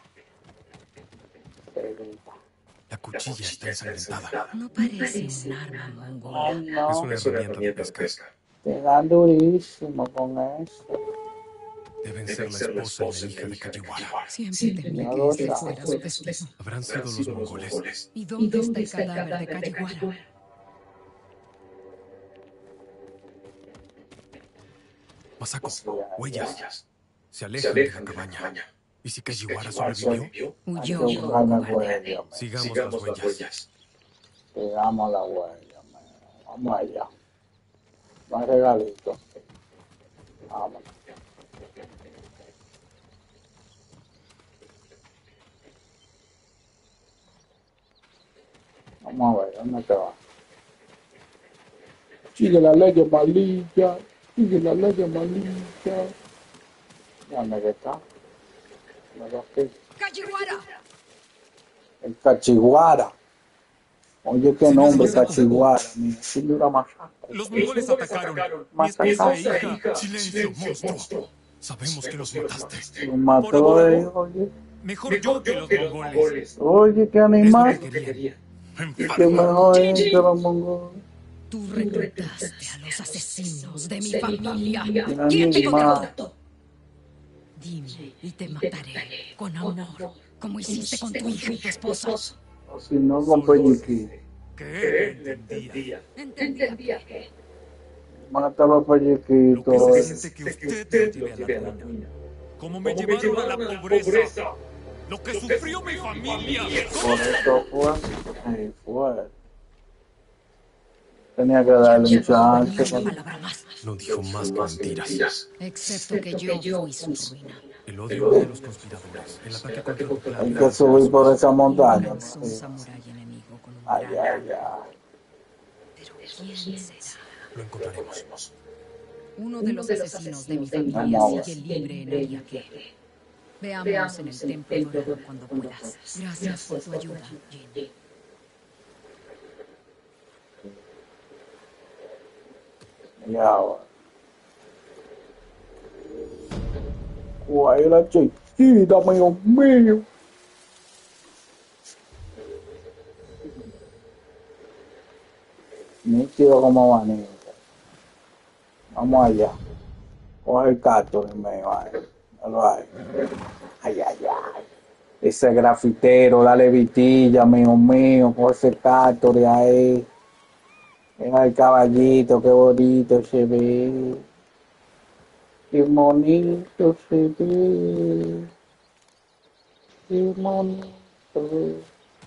Sedita. La cuchilla está ensangrentada. No parece un arma Ay, mongola. no. Es una herramienta de pesca. Te dan durísimo con eso. Deben ser la esposa y la hija de Cachihuara. Siempre temí Ya que lo este sabes. fuera su destino. ¿Habrán sido los mongoles? ¿Y dónde está el cadáver de Cayiwara? Masako, huellas. Se alejan de la cabaña. ¿Y si Cachihuara sobrevivió? Huyó Hay que con buscar la cobarde. huella, me. Sigamos las huellas. Sigamos la huella, me. Vamos allá. Más regalito. Vamos. Vamos a ver, ¿dónde te vas? Sigue la ley malilla, sigue la ley malilla. ¿Dónde que está? ¿Dónde que? ¡Cayiwara! El Cachihuara. Oye, qué Señora nombre, Masako. Cachihuara. Mira, sí, dura masacre. Los mongoles atacaron. Mi esposa e hija. Silencio, monstruo. Sabemos que los mataste. Lo mató ahí, oye. Mejor yo que los mongoles. Oye, qué Es lo animal. que querían. Qué Enfermo. mejor es que los mongoles. Tú reclutaste a los asesinos de mi familia. Qué ¿Quién te animal. contrató? Dime y te mataré con amor, como hiciste con tu hija y tu esposa. O si no, con pelliquín. Que él entendía. ¿Entendía qué? Mátalo a Lo que pelliquito. se siente que usted me lleve a la ruina. Como me llevaron a la pobreza. Lo que sufrió mi familia. Por eso fue. Ahí fue. Tenía que darle un chance. Ni una palabra más, No dijo más que mentiras. excepto que yo fui su ruina. El odio de los conspiradores. El ataque contra tu Hay clan. que subir por esa montaña. Es un samurái enemigo con un Ay, gran ay, ay. Pero ¿quién será? Lo encontraremos. Uno de los asesinos de mi familia sigue libre en Ariake. Veámonos en el templo dorado cuando puedas. Gracias por tu ayuda, Jin. Y ahora. Guay, la chiquita, mío mío. Nítido como vanilla. Vamos allá. Coge el cactus en medio ahí. Míralo ahí. Ay, ay, ay. Ese grafitero, dale vitilla, mío mío. Coge ese cactus de ahí. Mira el caballito, qué bonito se ve. Qué bonito se ve. Qué bonito.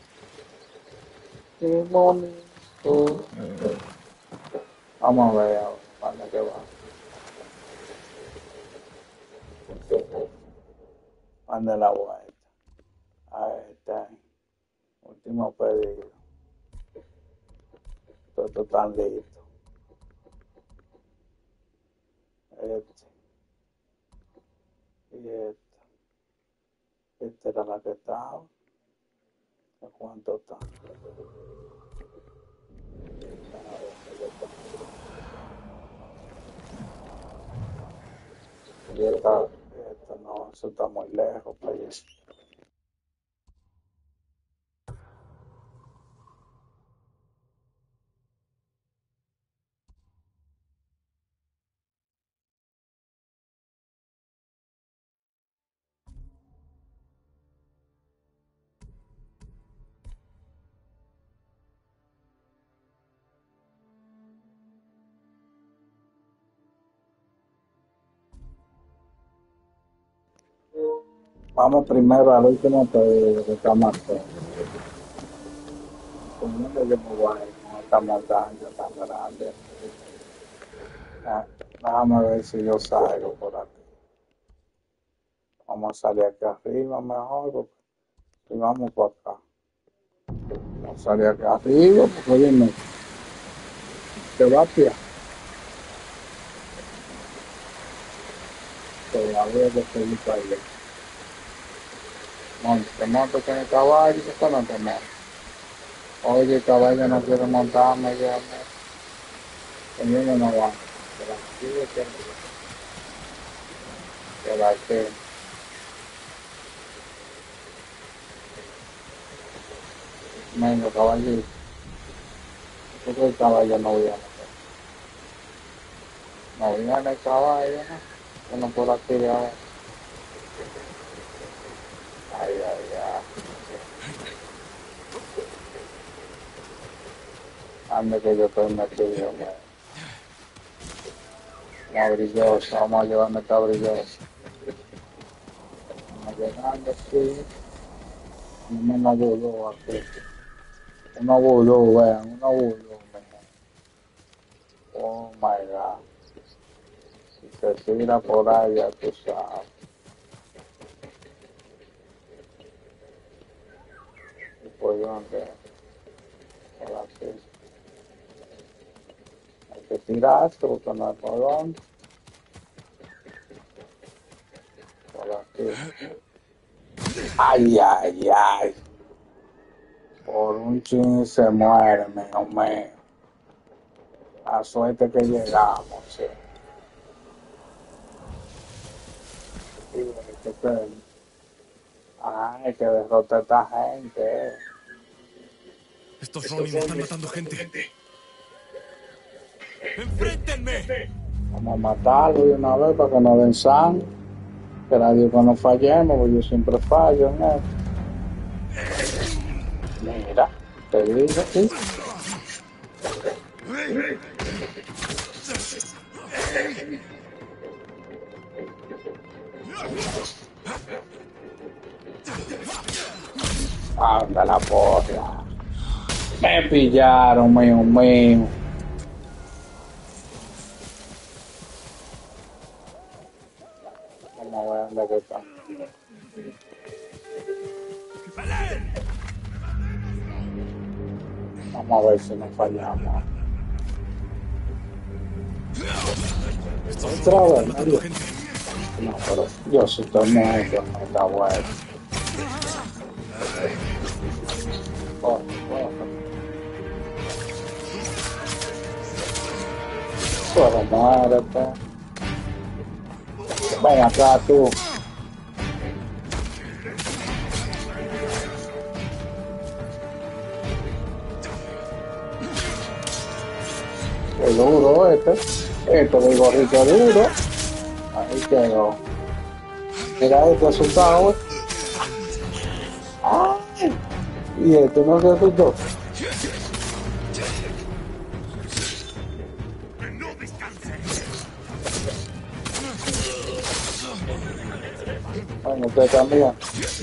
Qué bonito. Vamos a ver ahora, ¿para qué va? Manda la vuelta. Ahí está. Último pedido. Todo tan listo. Este. Y esta. Esta era la que estaba. ¿De cuánto está? Y esta, esta no, eso está muy lejos para allá. Vamos primero al último pedido que está más cerca. ¿Cómo que yo me voy a ir con esta montaña tan grande? Ah, déjame ver si yo salgo por aquí. Vamos a salir aquí arriba mejor, porque si vamos por acá. Vamos a salir aquí arriba, porque dime, te va a pie. Todavía que estoy para allá. Monte, te monto con el caballo y después no te monto. Oye, el caballo no quiere montarme, ya no. Conmigo no va. Pero aquí es que que la que venga caballito. Yo creo que el caballo no viene. No viene el caballo, ¿no? Uno por aquí de ahora. Ay, ay, ay. Ande que yo estoy metido, man. Una brillosa, vamos a llevarme esta brillosa. Vamos llegando aquí. No me vudú aquí. Una vudú, vean, una vudú, man. Oh my God. Si se tira por ahí, ya tú sabes. Y por dónde, por aquí. Hay que tirarse porque no hay por dónde. Por aquí. Ay, ay, ay. Por un chin se muere, mío mío. La suerte que llegamos, sí. Y hay que, ay, que derrota a esta gente. Eh. Estos Ronin están matando gente. ¡Enfréntenme! Vamos a matarlo de una vez para que nos den sangre. Que la Dios que no fallemos, porque yo siempre fallo en esto. Mira, te digo, sí. Anda la porra. Me pillaron, mío mío. Vamos a ver dónde que está. Vamos a ver si nos fallamos. Otra vez, Mario. No, pero yo si estoy muerto, no está bueno. Oh, oh. Pero muérete. Ven acá tú. Qué duro este. Esto del gorrito duro. Ahí quedó. Mira este asustado. Ay. Y este no se asustó. Bueno, usted también.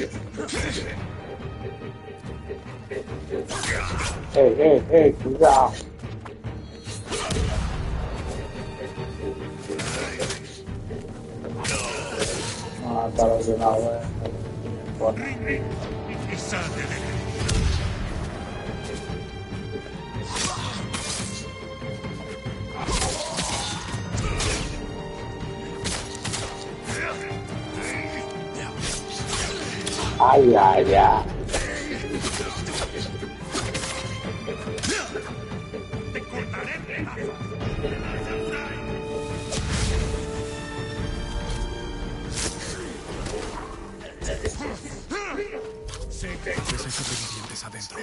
Ey, ey, ey, cuidado. Ah, está lesionado, eh. Bueno. Ay, ay, ay. Pues hay sobrevivientes adentro.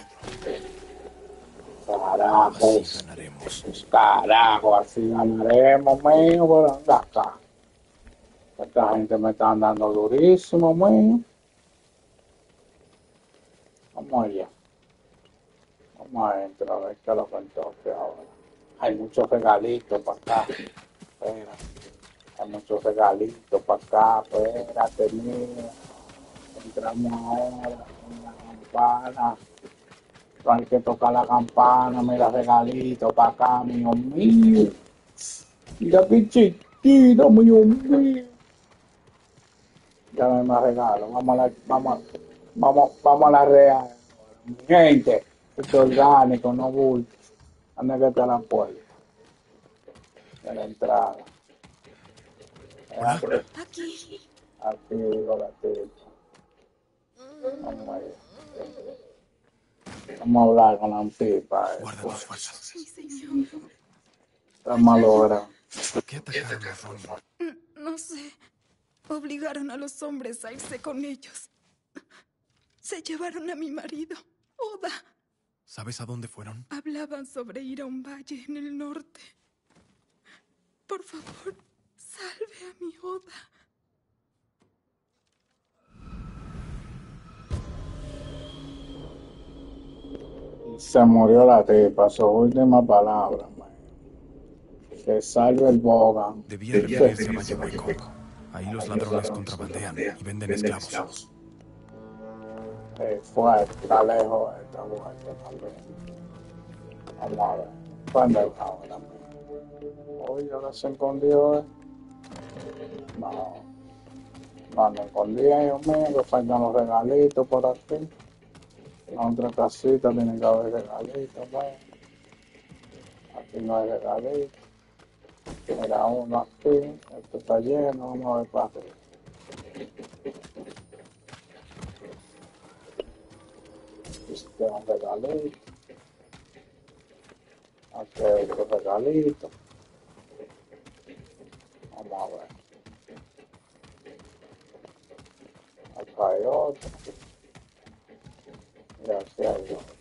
Carajo. Así ganaremos. Carajo, así ganaremos, mío, pero anda acá. Esta gente me está dando durísimo, mío. Vamos allá. Vamos adentro a ver qué es lo que entonces ahora. Hay muchos regalitos para acá. Espera. Hay muchos regalitos para acá. Espérate, mío. Entramos ahora con la campana. Hay que tocar la campana, mira regalito para acá, mío mío. Mira qué chiquito, mío mío. Ya no hay más regalo. Vamos a la, vamos, vamos, vamos a la real. Gente, esto es orgánico, no bulto. Anda que está la puerta. De la entrada. Hola. Aquí. Aquí digo la tipa. Vamos a ir. Vamos a hablar con la tipa. Guarda tus fuerzas. Sí, señor. Está malogrado. ¿Por qué atacaron a Ronin? No sé. Obligaron a los hombres a irse con ellos. Se llevaron a mi marido, Oda. ¿Sabes a dónde fueron? Hablaban sobre ir a un valle en el norte. Por favor, salve a mi Oda. Se murió la tipa, su última palabra, man. Que salve el Bogan. Debía referirse a Valle Hueco. Ahí los ladrones contrabandean y venden esclavos. Eh, fuerte, está lejos esta vuelta también. Vamos a ver. ¿Cuándo es ahora? Oye, ahora se escondió. eh. No. No, me escondí ellos mismos, faltan los regalitos por aquí. En la otra casita tiene que haber regalitos, bueno. Aquí no hay regalitos. Mira uno aquí, esto está lleno, vamos a ver para arriba. Este es un regalito. Aquí hay otro regalito. Vamos a ver. Acá hay otro. Y aquí hay otro.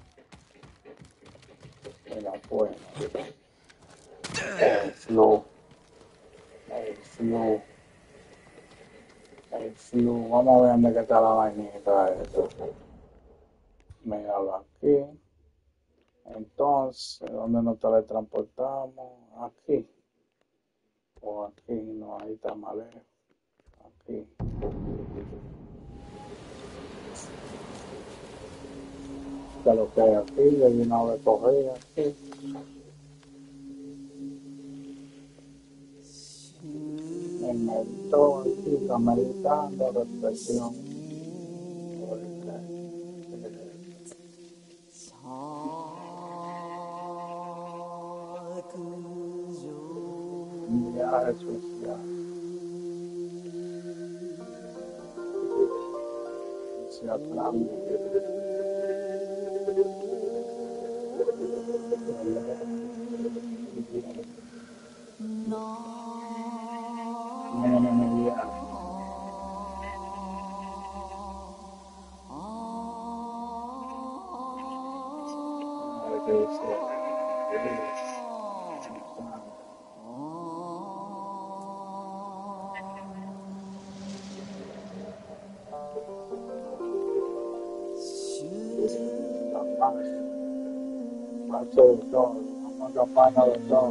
Mira, bueno. El flu. El flu. El flu. Vamos a ver dónde que está la vainita esta. Míralo aquí. Entonces, ¿dónde nos teletransportamos? Aquí. O aquí, no, ahí está más lejos. Aquí. Que lo que hay aquí, le di una vez coger aquí. Me meditó aquí, está meditando, reflexión. Un viaje social. Hacia atrás. No, no, no, no, ya. Ay, qué deseo. Paso de todo, vamos a campana de todo.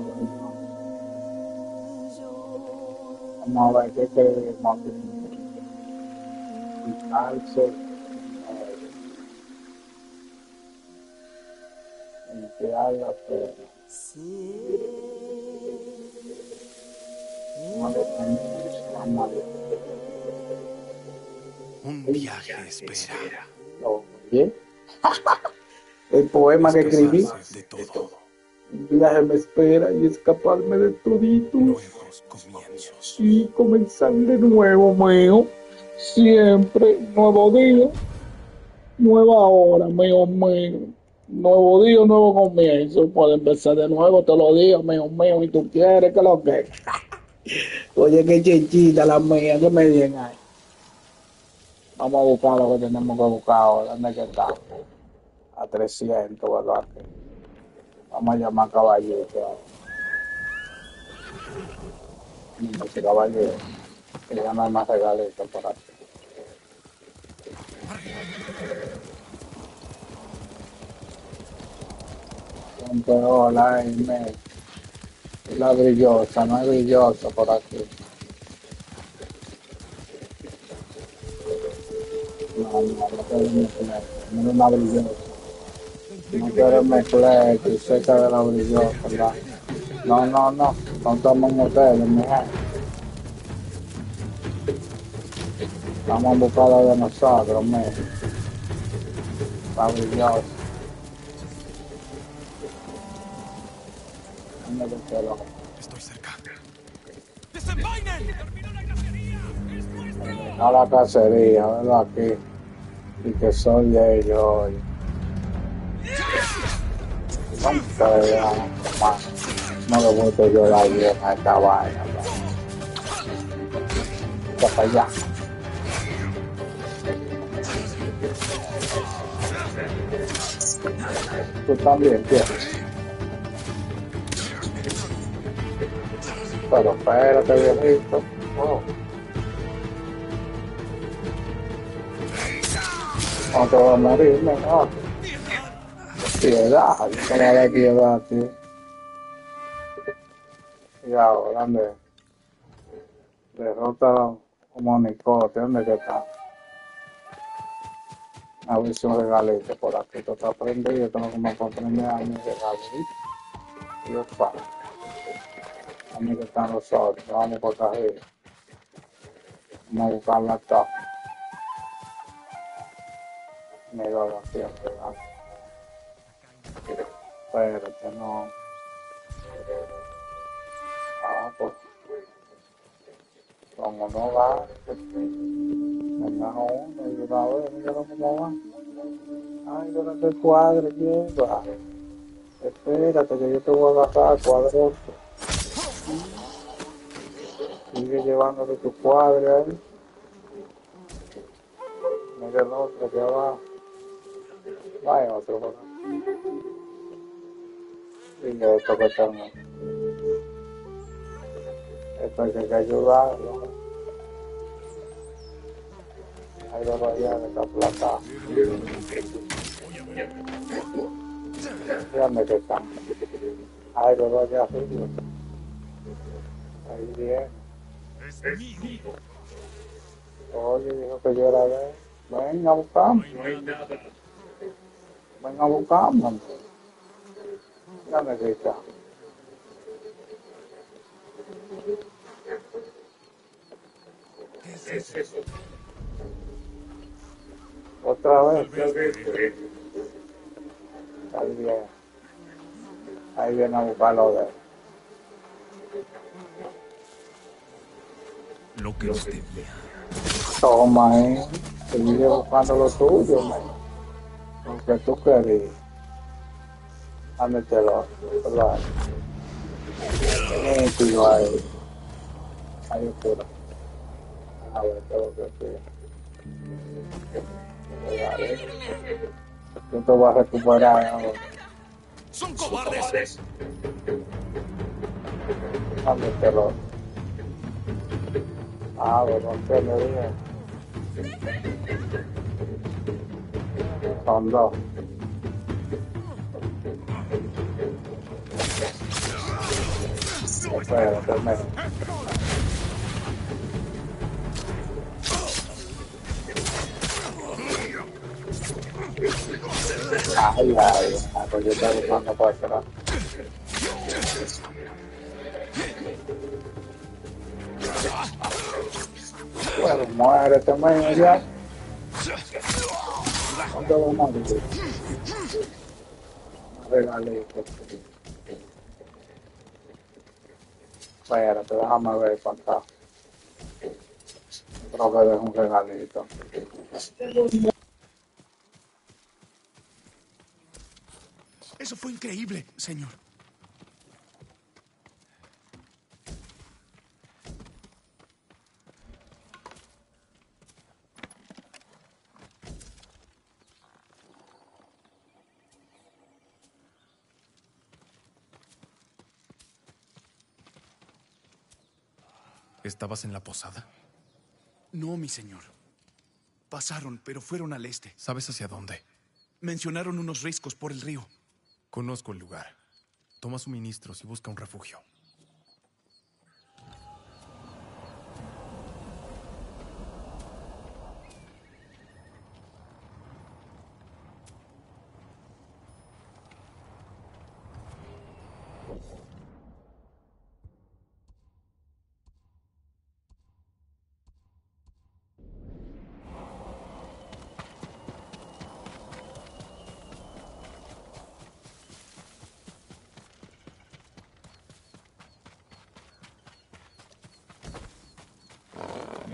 Vamos a ver qué queremos aquí. Calce. Limpiar la pena. Vamos a ver. Un viaje espera. Oye. El poema que escribí. Descansarse de todo. Un viaje me espera y escaparme de toditos. Nuevos comienzos. Y comenzar de nuevo, mío. Siempre, nuevo día, nueva hora, mío, mío. Nuevo día, nuevo comienzo. Puedo empezar de nuevo todos los días, mío, mío. Y tú quieres que lo que. Oye, qué chichita la mía, que me dicen ahí. Vamos a buscar lo que tenemos que buscar ahora. ¿Dónde que está? A trescientos, ¿verdad? Vamos a llamar a caballero. Ese caballero. Que ya no hay más regalitos por aquí. Siempre hola, me. La brillosa, no es brillosa por aquí. No, no, no quiero mezclar. No una brillosa. No quiero mezclar que cerca de la brillosa, ¿verdad? No, no, no. No estamos en hoteles, mi gente. Estamos en busca de nosotros, mira. La brillosa. Dame el pelo. Estoy cerca. A la cacería, ¿verdad? Aquí. Y que soy de ellos hoy. No sé, ya, man. No le gusta yo la bien a esta vaina, ¿verdad? Ya para allá. Tú también quieres. Pero espérate, viejito. Oh. No te voy a morir, mejor. Piedad, ¿cómo de piedad, tío? Y ahora me derrota un monicote, ¿dónde que está? A ver si un regalito por aquí, esto está prendido, yo tengo que me comprender a mi regalito. Y yo para. A mí que están los otros, vamos por acá arriba. Vamos a buscar la top. Me doy la siempre, ¿verdad? Espérate, no. Ah, pues. Como no va, pues venga uno y una vez, mira cómo va. Ay, pero qué cuadro lleva. Espérate que yo te voy a agarrar cuadroso. Sigue llevándole tu cuadre ahí. Mira el otro que abajo. Vaya otro por ahí. Y esto que están. Esto hay que ayudarlo. Hay dos allá de esta plata. ¿Dónde que están? Hay dos allá arriba. Ahí bien. Oye, dijo que yo era de él. Venga a buscarme. Venga a buscarme. ¿Dónde que está? ¿Qué es eso? Otra vez. Ahí viene. Ahí viene a buscarlo de él. Lo que nos temía. Toma, eh. Sigue buscando lo tuyo, man. Lo que tú querías. Ándetelo. ¿Verdad? Nítido ahí. Ahí oscura. A ver, qué es lo que pide. Tú te vas a recuperar ahora. ¡Son cobardes! Ándetelo. Ah, bueno, ¿qué le dije? Son dos. Espérate, mira. Ay, ay, ay, pues yo estoy buscando para atrás. Bueno, muérete, man, ya. No te voy a morir. Regalito. Espérate, déjame ver para acá. Creo que dejo un regalito. Eso fue increíble, señor. ¿Estabas en la posada? No, mi señor. Pasaron, pero fueron al este. ¿Sabes hacia dónde? Mencionaron unos riscos por el río. Conozco el lugar. Toma suministros y busca un refugio.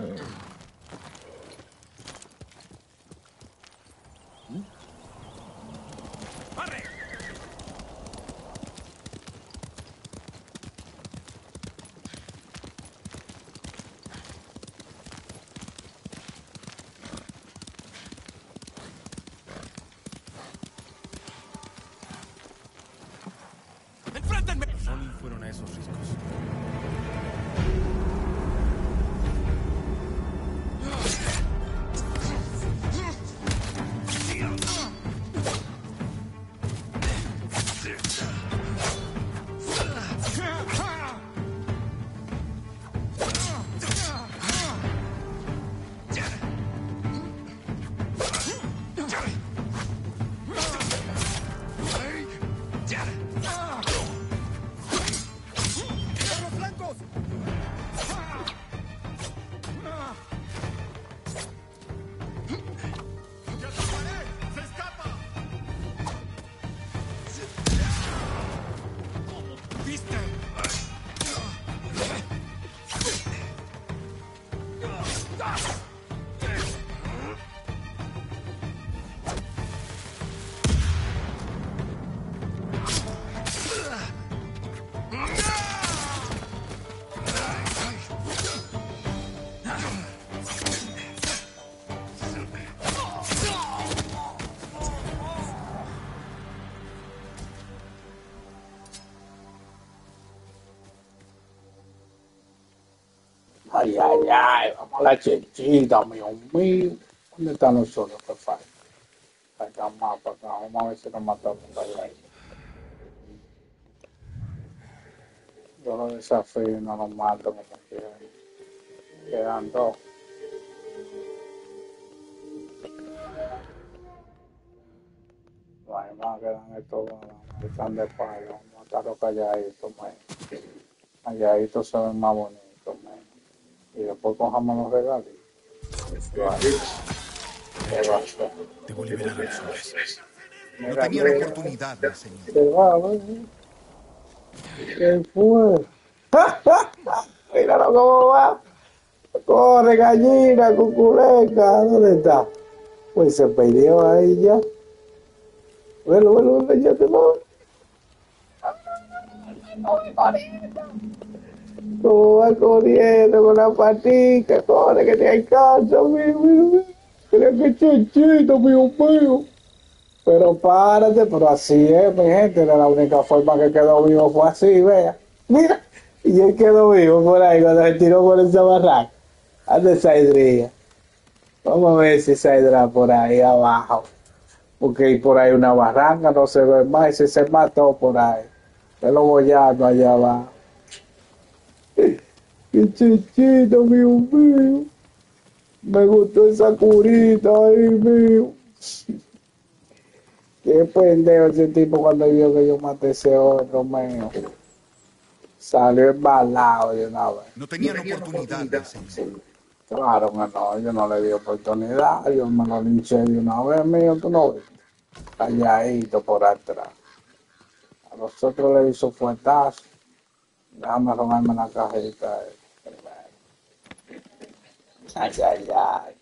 Los Ronin fueron a esos riscos. Ay, ay, ay, vamos a la chichita, mío mío. ¿Dónde están los solos que faltan? Acá más para acá, vamos a ver si nos matamos para allá. Yo los desafío y no los mato como quieran. Quedan dos. No hay más, quedan estos dos. Están de palo. Vamos a matarlos calladitos, man. Calladitos se ven más bonitos, man. Y después cojamos los regalos. Debo liberar a los hombres. No tenían oportunidad, mi señor. Se va, ¿no? ¿Qué fue? Míralo cómo va. Corre, gallina, cuculeca. ¿Dónde está? Pues se perdió ahí ya. Bueno, bueno, bueno, ya te voy. Como va corriendo con la patica, corre que te alcanza, mío, mío, mío. Mira que chichito, mío, mío. Pero párate, pero así es, mi gente. La única forma que quedó vivo fue así, vea. Mira, y él quedó vivo por ahí cuando se tiró por esa barranca. ¿Dónde saldría? Vamos a ver si saldrá por ahí abajo. Porque hay por ahí una barranca, no se ve más, y si se mató por ahí. Me lo bollando allá abajo. Qué chichito, mío, mío. Me gustó esa curita ahí, mío. Qué pendejo ese tipo cuando vio que yo maté ese otro, mío. Salió embalado de una vez. No tenían oportunidad, mi señor. Claro que no, yo no le di oportunidad, yo me lo linché de una vez, mío, tú no ves. Calladito por atrás. A nosotros le hizo fuetazo. Déjame robarme la cajita. Ay, ay, ay.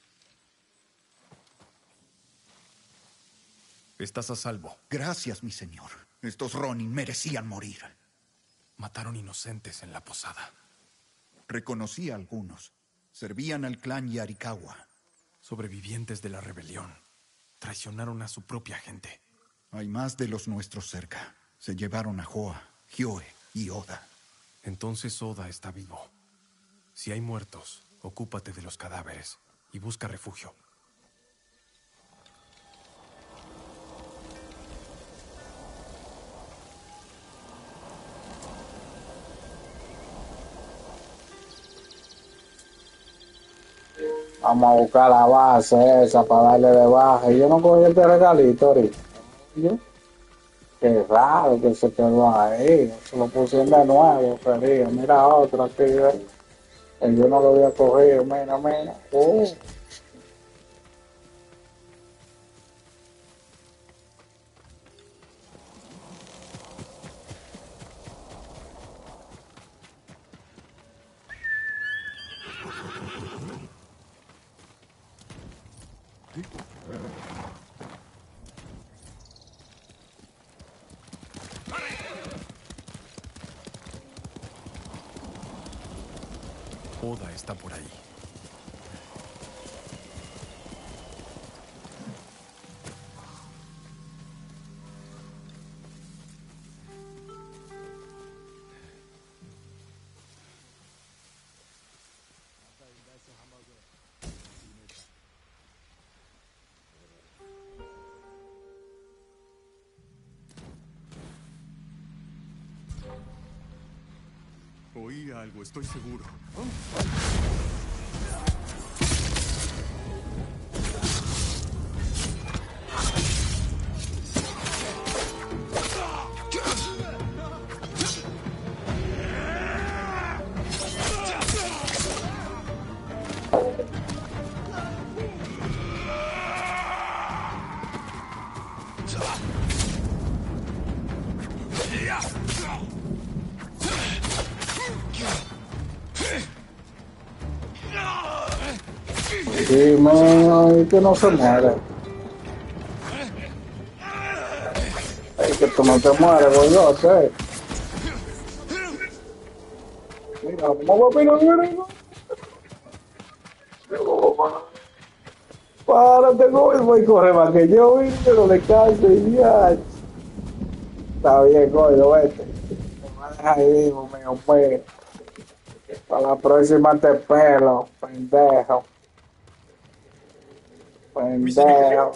Estás a salvo. Gracias, mi señor. Estos Ronin merecían morir. Mataron inocentes en la posada. Reconocí a algunos. Servían al clan Yarikawa. Sobrevivientes de la rebelión. Traicionaron a su propia gente. Hay más de los nuestros cerca. Se llevaron a Hoa, Hyoe y Oda. Entonces Oda está vivo. Si hay muertos, ocúpate de los cadáveres y busca refugio. Vamos a buscar la base esa para darle de baja. Y yo no cogí este regalito ahorita. ¿Yo? Qué raro que se quedó ahí. Se lo pusieron de nuevo, querido. Mira otro aquí, ¿eh? Yo no lo voy a coger. Mira, mira. Uh. Oda está por ahí. Oí algo, estoy seguro. Sí, man, que no se muere. Es que tú no te mueres, gordote. Mira, vamos a ver, mira, mira. Párate, güey, voy a correr más que yo, güey, pero le canso y ya. Está bien, gordo, vete. Me va a dejar ahí vivo, mío, pues. Para la próxima te pelo, pendejo. Pendejo.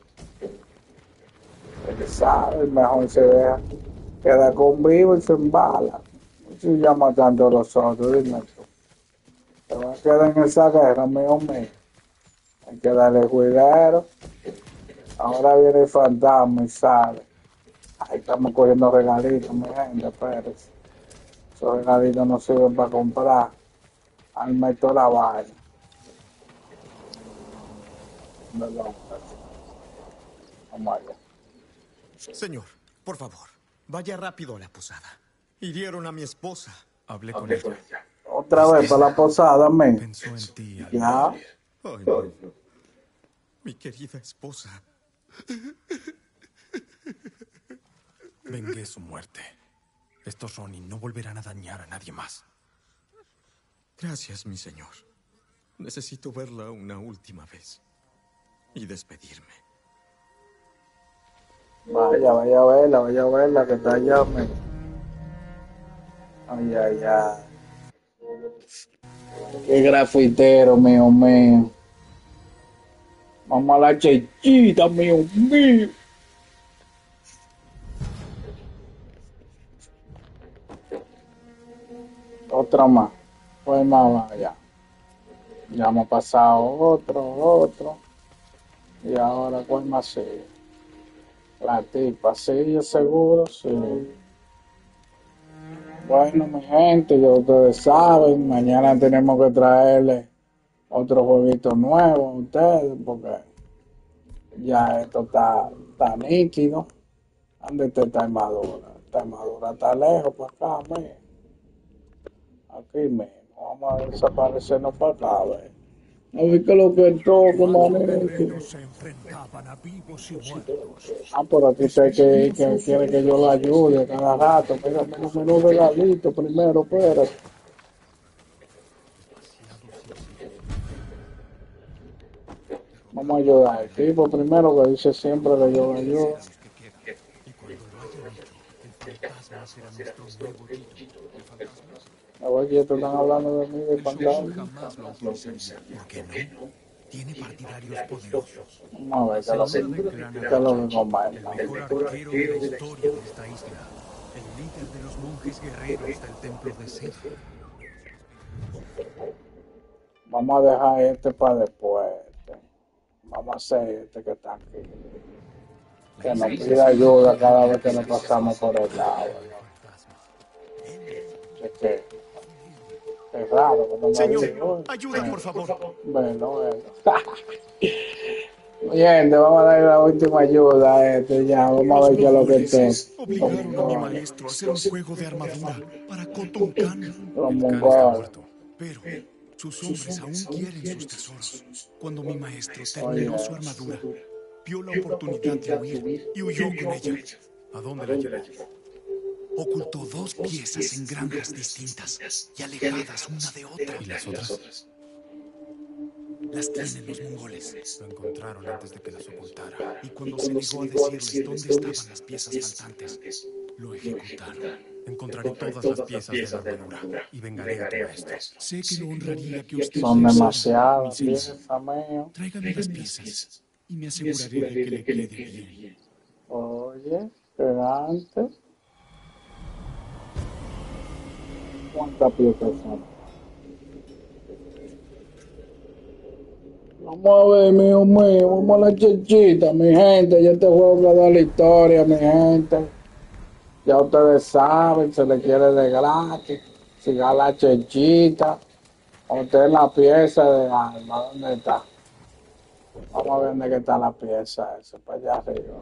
Él sabe, mejor se deja. Queda con vivo y se embala. Si ya matando a los otros, dime tú. Te va a quedar en esa guerra, mío mío. Hay que darle cuidado. Ahora viene el fantasma y sale. Ahí estamos cogiendo regalitos, mi gente, espérense. Esos regalitos no sirven para comprar. Alma y toda la vaina. Vamos allá. Señor, por favor, vaya rápido a la posada. Hirieron a mi esposa. Hablé con ella. Otra vez para la posada, men. Pensó en ti. Al... Ya. Ay, no. Mi querida esposa. Vengué su muerte. Estos Ronin no volverán a dañar a nadie más. Gracias, mi señor. Necesito verla una última vez. Y despedirme. Vaya, vaya a verla, vaya a verla, que está allá, men. Ay, ay, ay. Qué grafitero, mío, mío. Vamos a la chechita, mío, mío. Otra más. Pues más allá. Ya hemos pasado otro, otro. Y ahora, ¿cuál más sigue? La tipa, sí, seguro, sí. Bueno, mi gente, ya ustedes saben, mañana tenemos que traerle otro jueguito nuevo a ustedes, porque ya esto está, está nítido. ¿Dónde está esta armadura? Esta armadura está lejos, para acá, mira. Aquí mismo, vamos a desaparecernos para acá, a ver. A ver qué es lo que toca, manito. Se enfrentaban a vivos y muertos. Ah, por aquí sé que, que quiere que yo lo ayude a cada rato. Pero me me lo regalito primero, espérate. Vamos a ayudar al tipo primero, que dice siempre que yo lo ayudo. Y cuando lo hayan hecho, el fantasma será nuestro nuevo título. El fantasma A ver, que están hablando de mí, de fantasma. jamás lo autorizaría. ¿Por qué no? Tiene partidarios poderosos. Vamos a ver, que lo que, que lo que combate. El mejor arquero de la historia de esta isla. El líder de los monjes guerreros del templo de Seda. Vamos a dejar este para después. Este. Vamos a hacer este que está aquí. Que nos pida ayuda cada vez que nos pasamos por el lado. Es que es raro que no me Señor, ayude. ayuda, por favor. Bueno, bueno. Gente, vamos a darle la última ayuda a este ya. Vamos a ver qué es lo que esté. Obligaron a mi maestro a hacer un juego de armadura para Koton Khan. Los mongoles. Pero Sus hombres aún quieren sus tesoros. Cuando mi maestro terminó su armadura, vio la oportunidad de huir y huyó con ella. ¿A dónde la llevó? Ocultó dos piezas en granjas distintas y alejadas una de otra. ¿Y las otras? Las tienen los mongoles. Lo encontraron antes de que las ocultara. Y cuando se negó a decirles dónde estaban las piezas faltantes, lo ejecutaron. Encontraré todas las piezas de la armadura y vengaré a tu maestro. Sé que lo honraría que usted... Son demasiadas mi piezas, señor. mío. Tráigame las piezas y me aseguraré de que le quede bien. Oye, esperante. ¿Cuántas piezas son? Vamos a ver, mío mío, vamos a la chechita, mi gente. Ya este juego quedó la historia, mi gente. Ya ustedes saben, se le quiere de gratis. Siga la chechita. Usted la pieza de alma, ¿dónde está? Vamos a ver dónde que está la pieza esa, para allá arriba.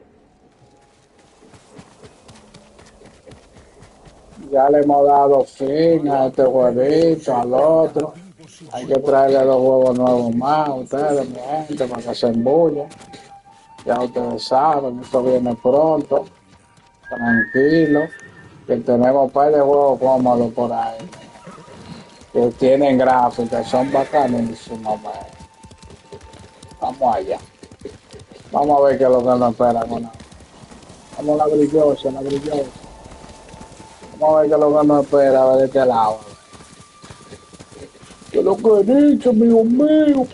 Ya le hemos dado fin a este jueguito, al otro. Hay que traerle dos juegos nuevos más a ustedes, mi gente, para que se embullen. Ya ustedes saben, esto viene pronto. Tranquilo, que tenemos un par de juegos cómodos por ahí, que tienen gráficas, son bacanísimos, man. Vamos allá. Vamos a ver qué es lo que nos espera con la... Vamos a la brillosa, la brillosa. Vamos a ver qué es lo que nos espera de este lado. ¿Qué es lo que he dicho, amigo mío?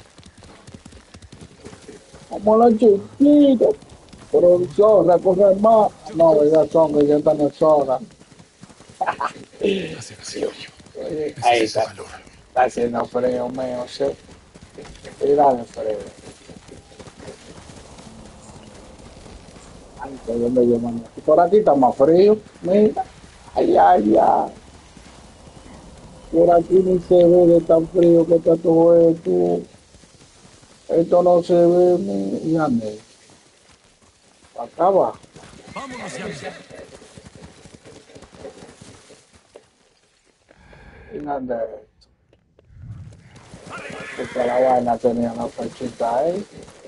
Vamos a la chiquita. Pero zorra, corre más. No, ya son, que ya están en zorra. Hace frío. Oye, ahí está. Está haciendo frío, mío, sí. Mira de frío. Ay, que yo me llevo. Por aquí está más frío. Mira. Ay, ay, ay. Por aquí ni se ve de tan frío que está todo esto. Esto no se ve ni ya ni. Acá va. Vámonos ya. Fíjate esto. Porque la vaina tenía una flechita ahí.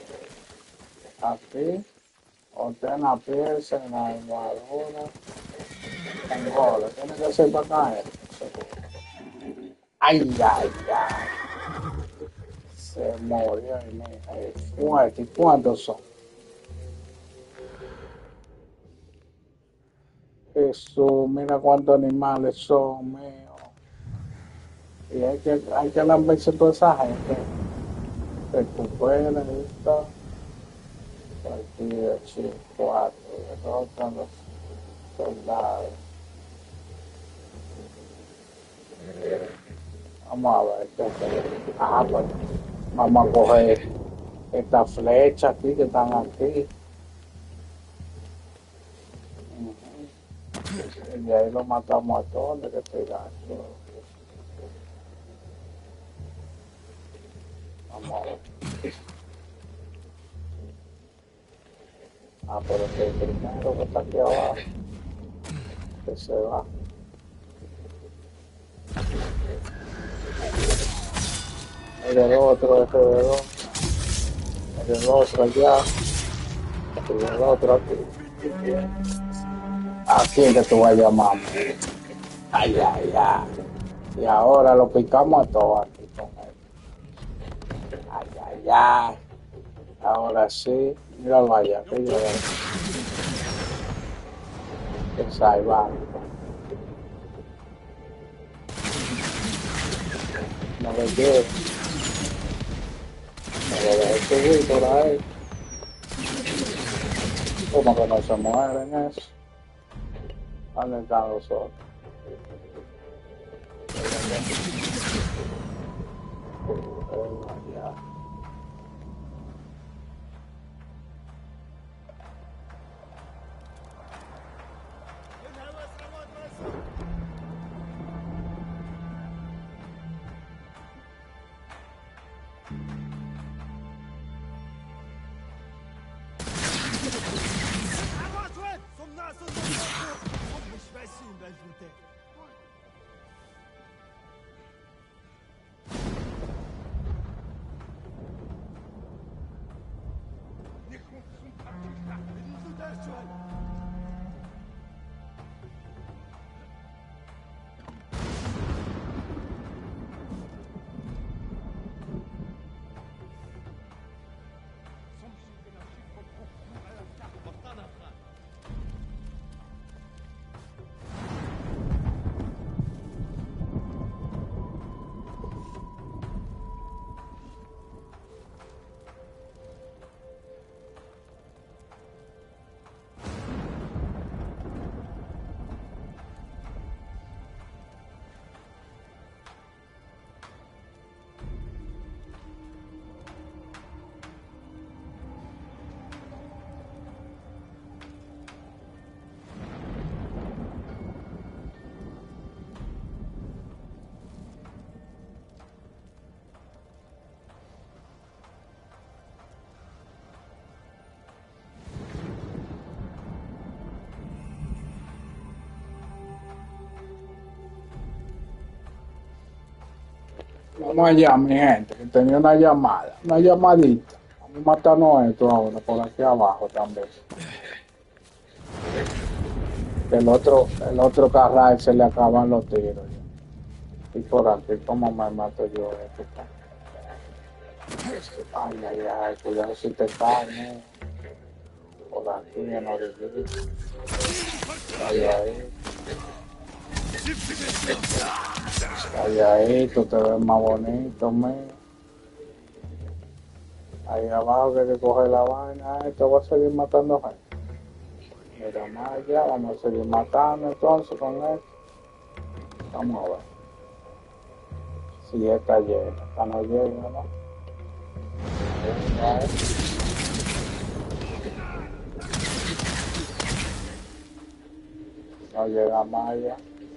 Aquí. Obtén la pieza en la armadura. En goles. Tiene que ser para caer. Ay, ay, ay. Se murió y me es fuerte. ¿Y cuántos son? Eso, mira cuántos animales son, mío. Y hay que, hay que lamberse toda esa gente. Recupera esta. Partida, chip, cuatro. Derrotan los soldados. Vamos a ver qué hacer. Ah, pues vamos a coger esta flecha aquí que están aquí. Uh-huh. Y de ahí lo matamos a todos, de que estoy dando. Vamos a ver. Ah, pero que el primero que está aquí abajo, que se va. El del otro, este de dos. El del otro allá. El del otro aquí. Aquí es que tú vas a llamar. Ay, ay, ay. Y ahora lo picamos a todos aquí con él. Ay, ay, ay. Ahora sí. Míralo allá. Que yo veo. Que salva. No me quiero. Me lo dejé subir por ahí. ¿Cómo que no se mueren eso? ¿Dónde están los otros? Allá. Vamos allá, mi gente, que tenía una llamada, una llamadita. Vamos a matarnos esto ahora, por aquí abajo también. El otro, el otro carral se le acaban los tiros. Y por aquí, ¿cómo me mato yo esto? Ay, ay, ay, cuidado si te cae. Por aquí en la orillita. Ay, ay. Calladito, te ves más bonito, mío. Ahí abajo que hay que coger la vaina, esto va a seguir matando gente. Mira más allá, vamos a seguir matando entonces con esto. Vamos a ver. Si está llena, esta no llega, ¿no? No llega más allá.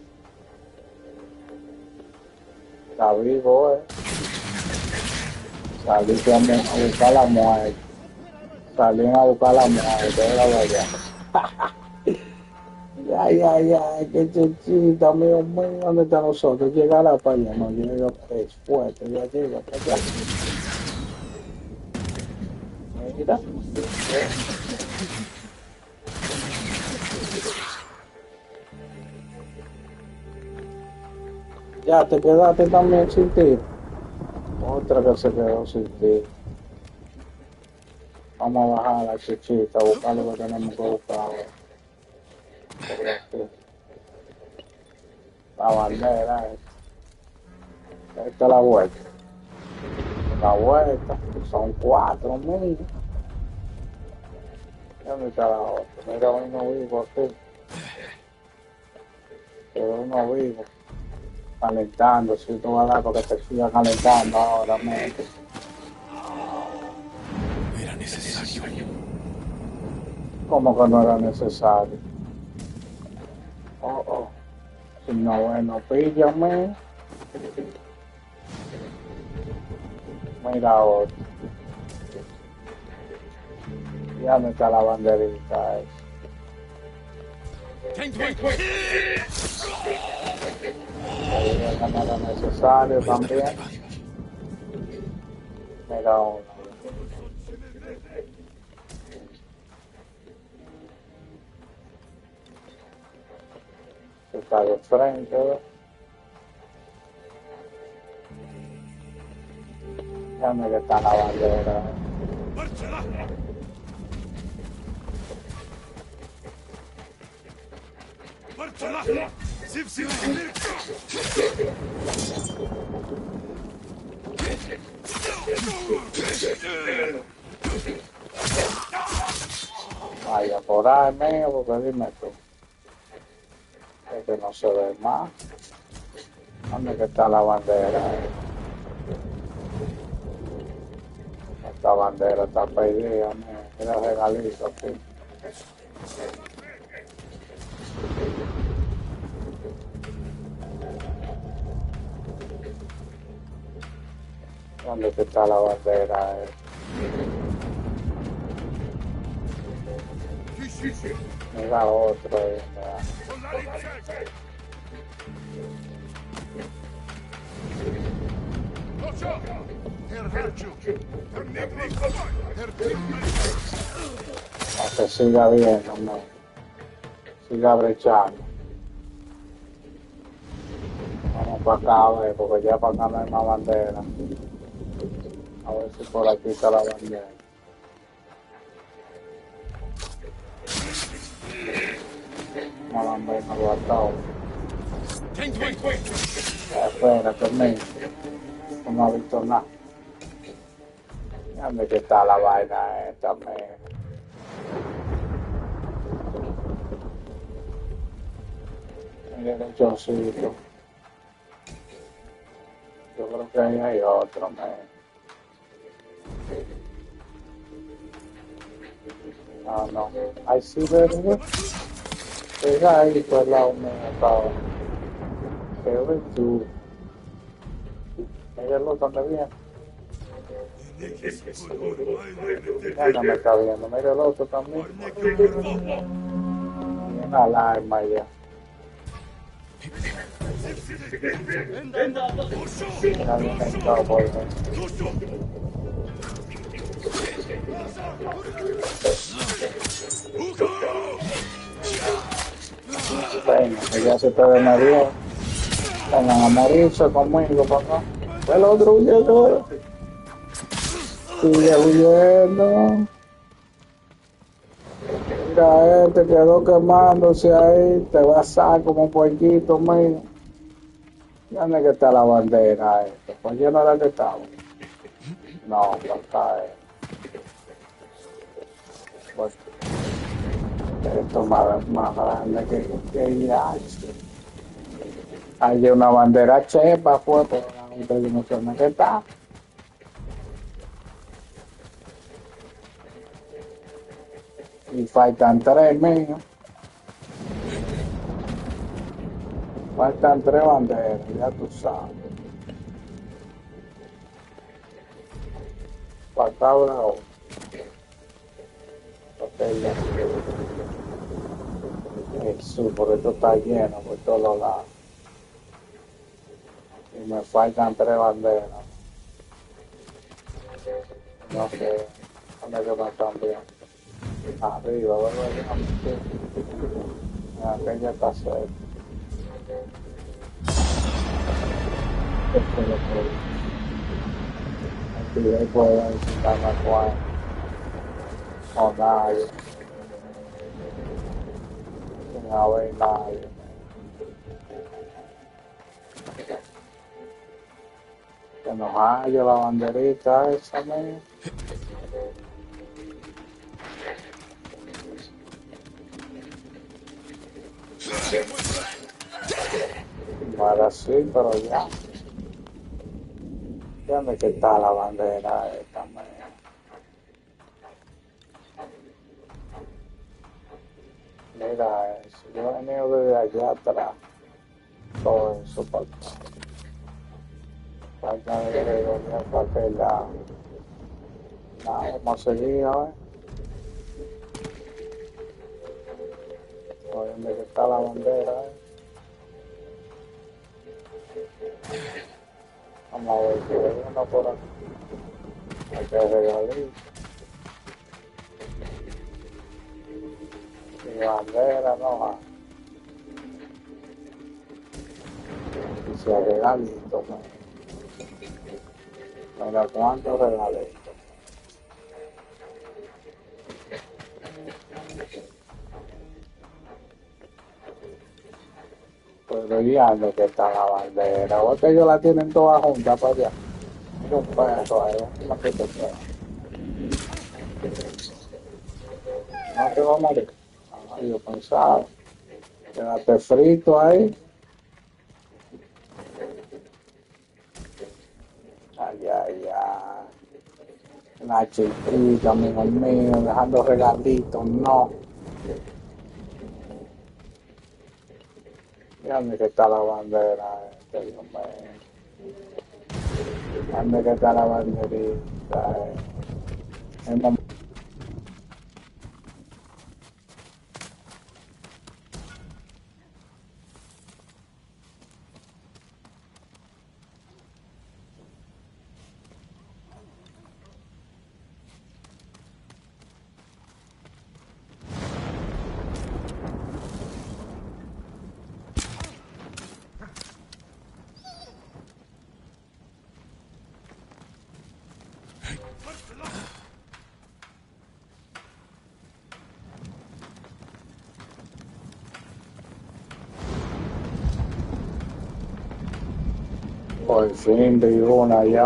Está vivo, eh. Salí a buscar la muerte. Salí a buscar la muerte, era allá. Ay, ay, ay, qué chichita, mío mío, ¿dónde están nosotros? Llegará para allá, no llega, es fuerte, ya llega para allá. Mira. Ya te quedaste también sin ti. Otra que se quedó sin ti. Vamos a bajar la chichita, a buscar lo que tenemos que buscar ahora. Por aquí. La bandera esta. Esta es la vuelta. La vuelta. Son cuatro mil. ¿Dónde está la otra? Mira uno vivo aquí. Pero uno vivo. Calentando, si tú vas a dar porque te siga calentando ahora mismo. Era necesario. ¿Cómo que no era necesario? Oh, oh. Si no, bueno, píllame. Mira otro. Ya no está la banderita esa. Ahí no era necesario también. Mira uno. Está de frente, ¿ves? Ya me que está la bandera. Vaya por ahí mío, porque dime tú. Es que no se ve más. ¿Dónde que está la bandera? Esta bandera está perdida, mira el regalito aquí. ¿Dónde que está la bandera? Mira otro ahí, mira. A que siga viendo, ¿no? Siga brechando. Vamos para acá a ver, porque ya para acá no hay más bandera. A ver si por aquí está la bandera. No la han visto, no lo ha estado. Espera, conmigo. No ha visto nada. Dame que está la vaina esta, me. Mira el lechoncito. Yo creo que ahí hay otro, me. No, no. Ahí sí, verde. Pega ahí por el lado mío, estaba. Pero ves tú. Mira el otro donde viene. Ya no me está viendo. Mira el otro también. Tiene alarma ya. Ya viene el cowboy, ¿eh? Venga, que ya se te desmayó. Vengan a morirse conmigo, papá. El otro huyendo. Sigue huyendo. Mira, este quedó quemándose ahí. Te va a sacar como un puerquito mío. ¿Dónde que está la bandera? Este? Pues yo no era que estaba. No, por acá. Eh. Pues, esto es más, más grande que, que ya. Hay una bandera chepa, pues, pero la dimensión que está. Y faltan tres míos. Faltan tres banderas, ya tú sabes. Falta una otra. Okay, Jesús, porque esto está lleno por todos lados. Y me faltan tres banderas. No sé, ¿dónde yo me están viendo? Arriba, bueno, ya me aquella está cerca. Esto lo puedo. Aquí ahí puedo visitar la cual. O nadie. Sin haber nadie. Que nos haya la banderita esa, mía. Ahora sí, pero ya. ¿Dónde que está la bandera esta, mía? Mira eso, yo he venido desde allá atrás. Todo eso para acá. Falta de reunir para aquel lado. Nada, vamos a seguir, a ver. ¿Dónde está la bandera? Eh? Vamos a ver si hay uno por aquí. Hay que regalir. Y bandera no hay. Y si hay regalito, man. Mira cuántos regalitos. Pero ya no que está la bandera, o es que ellos la tienen todas juntas para allá. Un perro ahí, no que te queda. No te va a morir. Ah, yo pensaba, quédate frito ahí. Ay, ay, ay. La chiquita, amigo mío, dejando regalitos, no. ¿Dónde que está la bandera? Este, Dios mío. ¿Dónde que está la banderita? Eh? No... Por fin vi una ya.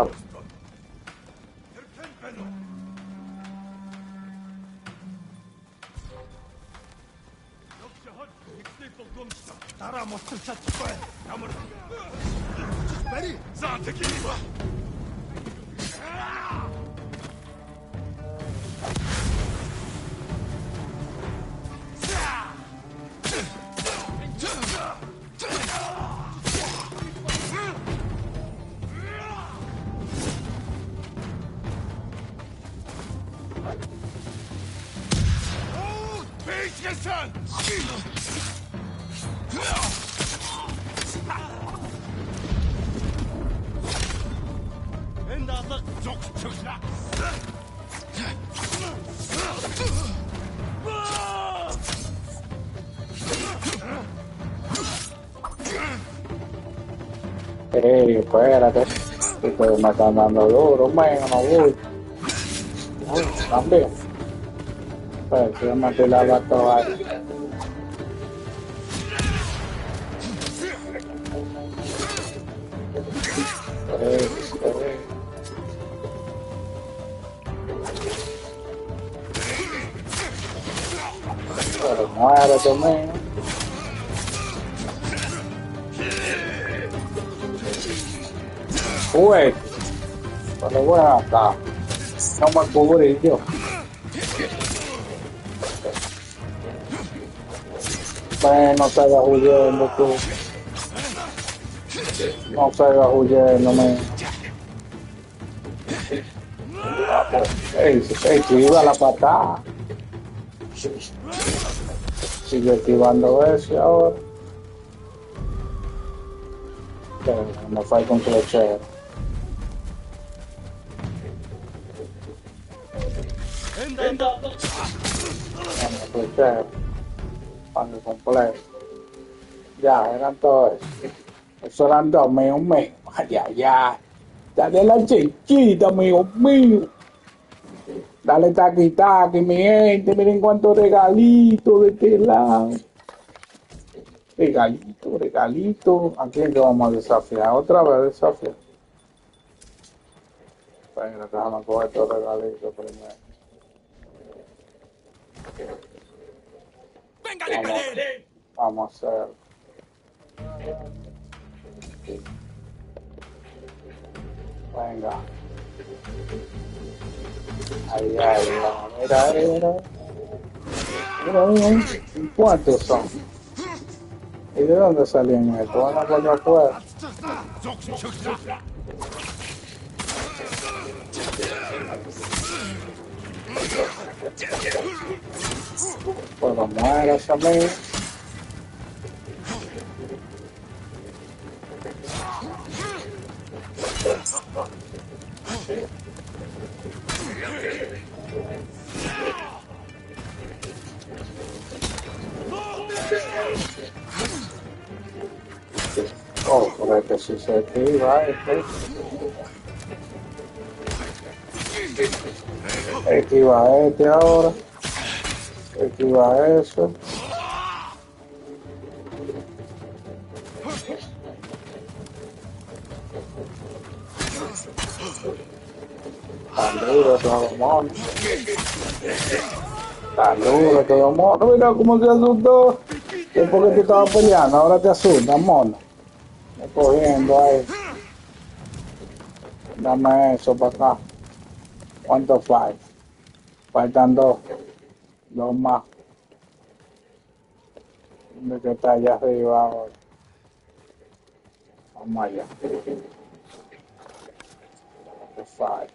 Ey, espérate. Ustedes me están dando duro, man, no voy. Ay, también. Espérate, yo me tiraba la toalla. Ey, ey. Pero muérete, man. Uy, pero bueno, acá. No me cubrí yo. Ven, no se haga huyendo tú. No se haga huyendo, man. Ey, ey, esquiva la patada. Sigue esquivando ese ahora. Pero no fue con flechero. Vamos, flechero. Cuando completo. Ya, eran todos eso. Eso eran dos, mío mío. Ay, ay, ay. Dale la chichita, mío mío. Dale taqui taqui, mi gente. Miren cuántos regalitos de este lado. Regalito, regalito. ¿A quién que vamos a desafiar? Otra vez desafiar. Venga, déjame coger estos regalitos primero. Vamos, vamos a hacer. Venga. Ahí, ahí, ahí. Mira, mira. Mira, mira. ¿Cuántos son? ¿Y de dónde salían estos? Van a poner afuera. Pues vamos a ver esa media. Oh, por este sí se activa este. Esquiva este ahora. Esquiva eso. Tan duro todos los monos. Tan duro todos los monos. Mira cómo se asustó. Es porque tú estabas peleando, ahora te asustas, mono. Me cogiendo ahí. Dame eso para acá. ¿Cuántos faltan? Faltan dos. Dos más. ¿Dónde que está allá arriba ahora? Vamos allá. ¿Qué falta?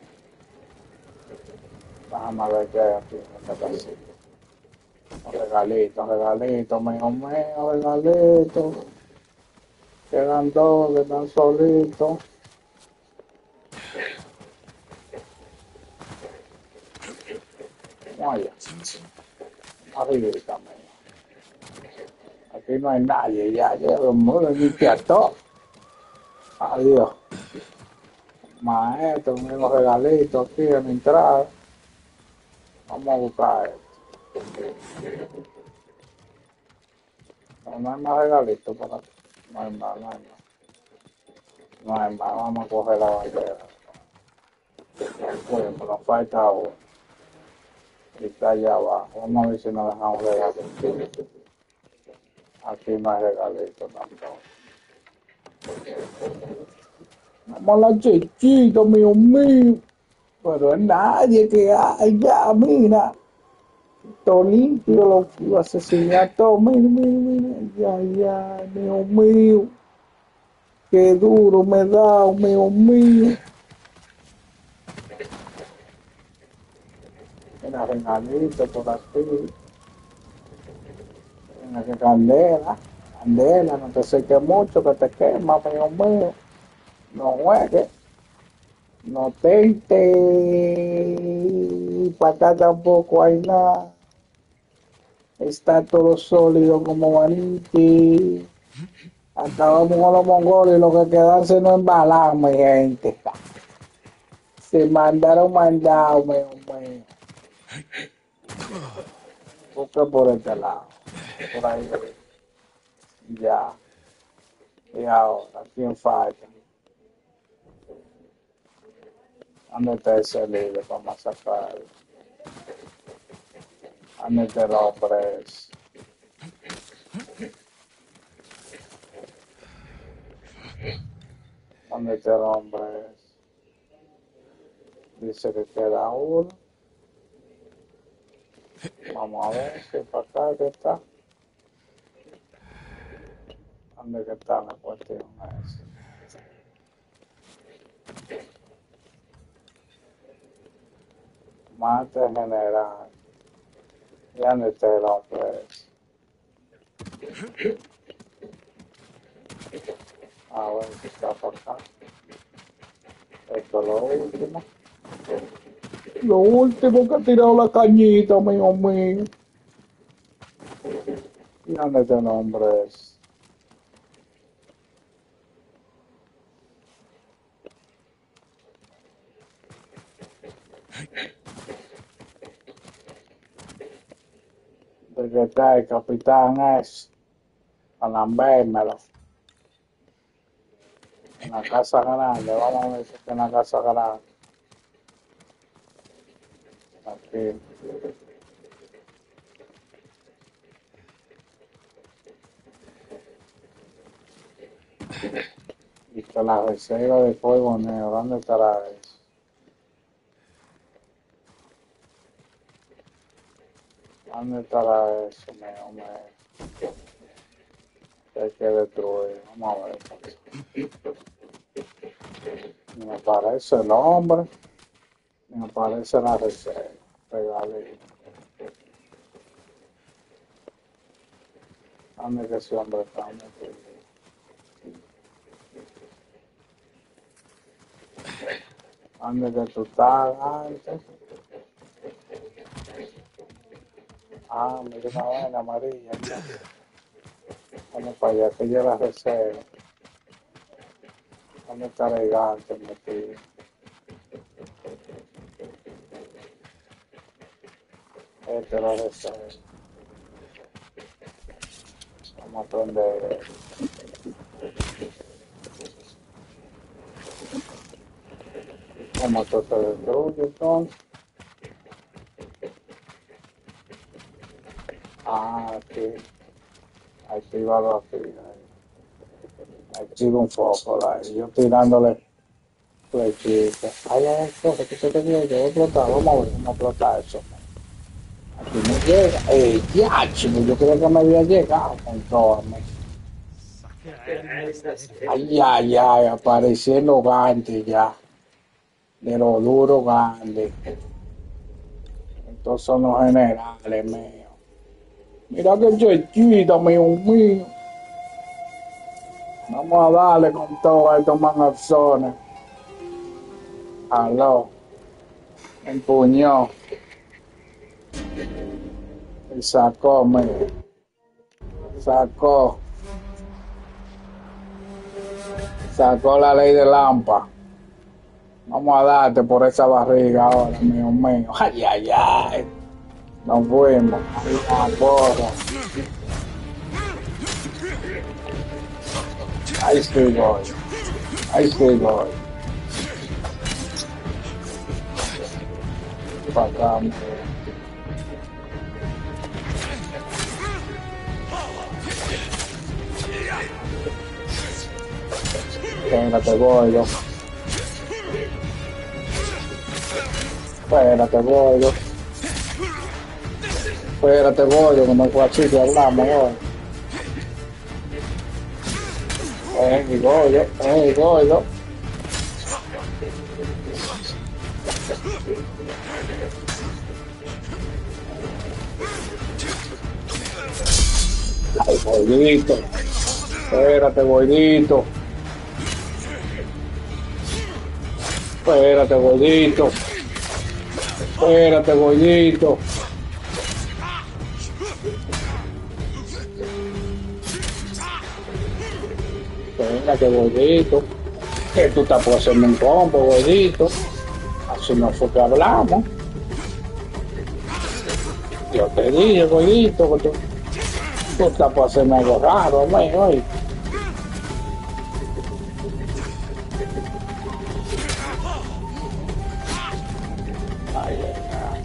Déjame ver qué hay aquí en esta casita. Un regalito, un regalito, mío mío, regalito. Quedan dos que están solitos. Vamos allá. Arribita, mío. Aquí no hay nadie, ya, ya, me limpia todo. Adiós. Maestro, unos regalitos aquí en la entrada. Vamos a buscar esto. No, no hay más regalitos para aquí. No hay más, no hay más. No hay más, vamos a coger la bandera. Bueno, nos falta uno. Y está allá abajo. Vamos a ver si nos dejamos regalitos. Aquí no hay regalitos tampoco. Vamos a la chichita, mío mío. Pero es nadie que hay ya, mira. Todo limpio, lo asesiné todo. Mira, mira, mira. Ya, ya, mío mío. Qué duro me da, mío mío. Mira, regalito por aquí. Mira, que candela. Candela, no te seque mucho, que te quema, mío mío. No juegues. No tente. Para acá tampoco hay nada. Está todo sólido como Vanity. Acabamos con los mongoles, lo que quedarse no embalar, mi gente. Se mandaron mandado, mío, mío. Busca por este lado. Por ahí. Ya. Y ahora, ¿quién falta? ¿Dónde está ese líder para masacrar? ¿Dónde está el hombre ese? ¿Dónde está el hombre ese? Dice que queda uno. Vamos a ver si para acá que está. ¿Dónde que está la cuestión esa? Mate general. ¿Y dónde está el hombre ese? A ver si está por acá. Esto es lo último. Lo último que ha tirado la cañita, mío mío. ¿Y dónde está el hombre ese? De que está el capitán ese. A lambérmelo. En la casa grande, vamos a ver si está en la casa grande. Aquí. Y que la reserva de fuego negro, ¿dónde estará eso? ¿Dónde estará eso, mío, mío? Que hay que destruir, vamos a ver. Ni me aparece el hombre, ni me aparece la reserva. Regalito. ¿Dónde que ese hombre está metido? ¿Dónde que tú estás antes? Ah, mira una vaina amarilla. Vamos para allá, que yo la reserva. ¿Dónde está el gigante metido? Este lo reserva. Vamos a prender. ¿Cómo esto se destruye entonces? Ah, aquí. Activado aquí. Activo un foco ahí. Yo tirándole flechita. Ay, ay, cosa que se te dio. Yo voy a explotar. Vamos a ver, vamos a explotar eso. Aquí no llega. Eh, ya, chico. Yo creo que me había llegado con todo. Ay, ay, ay. Apareciendo gante ya. De lo duro grande. Estos son los generales míos. Mira que chechita, mío mío. Vamos a darle con todo estos mangazones. Aló. Empuñó. Y sacó, mío. Sacó. Sacó la ley de Lampa. Vamos a darte por esa barriga ahora, mío mío. Ay, ay, ay. Nos fuimos. Ahí va, porra. Ahí estoy, voy. Ahí estoy, voy. Para acá, mío. Espérate, voy yo. Espérate, voy yo. Espérate, voy yo, que no fue así que hablamos hoy. Eh, voy yo, eh, voy yo. Ay, bollito. Espérate, bollito. Espérate, gordito. Espérate, gordito. Espérate, gordito. Que tú estás por hacerme un combo, gordito. Así no fue que hablamos. Yo te dije, gordito, que tú, tú estás por hacerme algo raro, mío, hoy. Ay, ay, ay.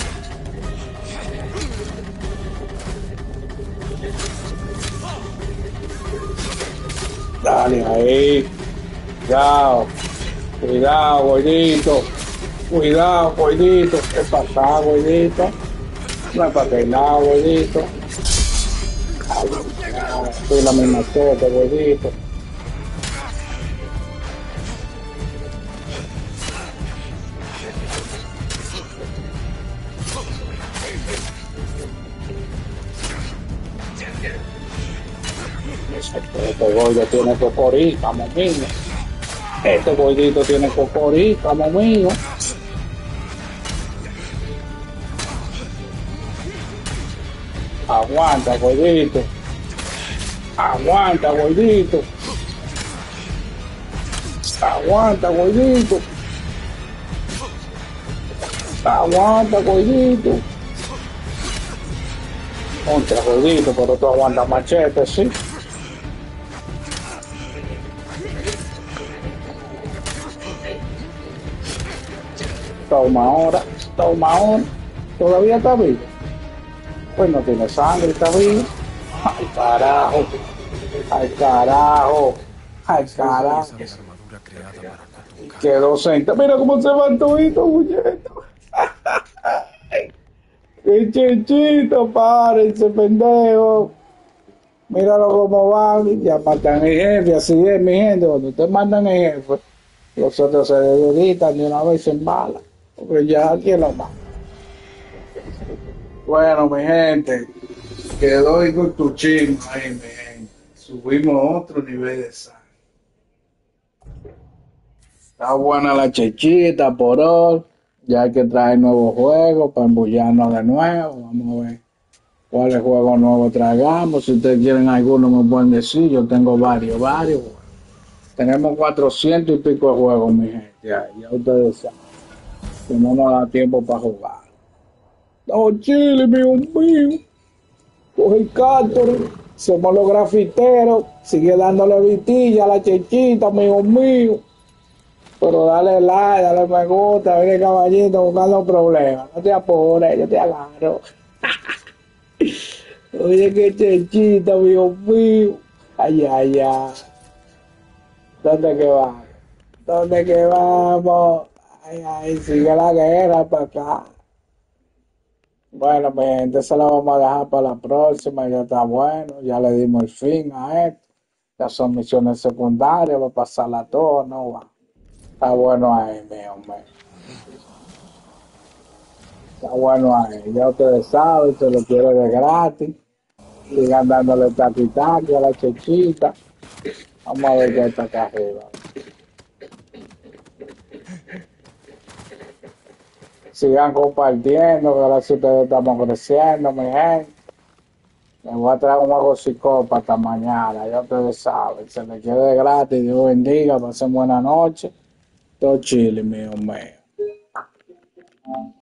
Dale ahí. Cuidado. Cuidado, gordito. Cuidado, gordito. ¿Qué pasa, gordito? No es para que nada, gordito. Ay, ay, soy la misma cosa, gordito. Este gordo tiene cocorita, mío. Este gordito tiene cocorita, mío. Aguanta, gordito. Aguanta, gordito. Aguanta, gordito. Aguanta, gordito. Contra, gordito, pero tú aguantas machete, ¿sí? Toma ahora, toma ahora. ¿Todavía está vivo? Pues no tiene sangre, está vivo. Ay, carajo. Ay, carajo. Ay, carajo. Quedó sentado. Mira cómo se va todito, muñeco. Qué chichito, párense, pendejo. Míralo cómo van. Ya matan el jefe, así es, mi gente. Cuando ustedes mandan el jefe, los otros se dedican de una vez en bala. Porque ya aquí es lo más. Bueno, mi gente, quedó con tu chingo ahí, mi gente. Subimos a otro nivel de sangre. Está buena la chechita por hoy. Ya hay que traer nuevos juegos para embullarnos de nuevo. Vamos a ver cuáles juegos nuevos traigamos. Si ustedes quieren alguno me pueden decir. Yo tengo varios, varios. Tenemos cuatrocientos y pico de juegos, mi gente. Ya, ya ustedes saben. Que no nos da tiempo para jugar. No, Chile, mío mío. Coge el cárter. Somos los grafiteros. Sigue dándole vitilla a la chechita, mío mío. Pero dale like, dale me gusta, viene caballito buscando problemas. No te apures, yo te agarro. Oye, qué chechita, mío mío. Ay, ay, ay. ¿Dónde que vamos? ¿Dónde que vamos? Ay, ay, sigue la guerra para acá. Bueno, mi gente, se la vamos a dejar para la próxima. Ya está bueno, ya le dimos el fin a esto. Ya son misiones secundarias, va a pasarla todo, ¿no? Va. Está bueno ahí, mío, mío. Está bueno ahí. Ya ustedes saben, se lo quiero de gratis. Sigan dándole taqui-taqui a la chechita. Vamos a ver qué está acá arriba. Sigan compartiendo, que ahora sí ustedes estamos creciendo, mi gente. Les voy a traer un juego psicópata mañana, ya ustedes saben. Se les quede gratis, Dios bendiga, pasen buena noche. Todo chile, mío, mío.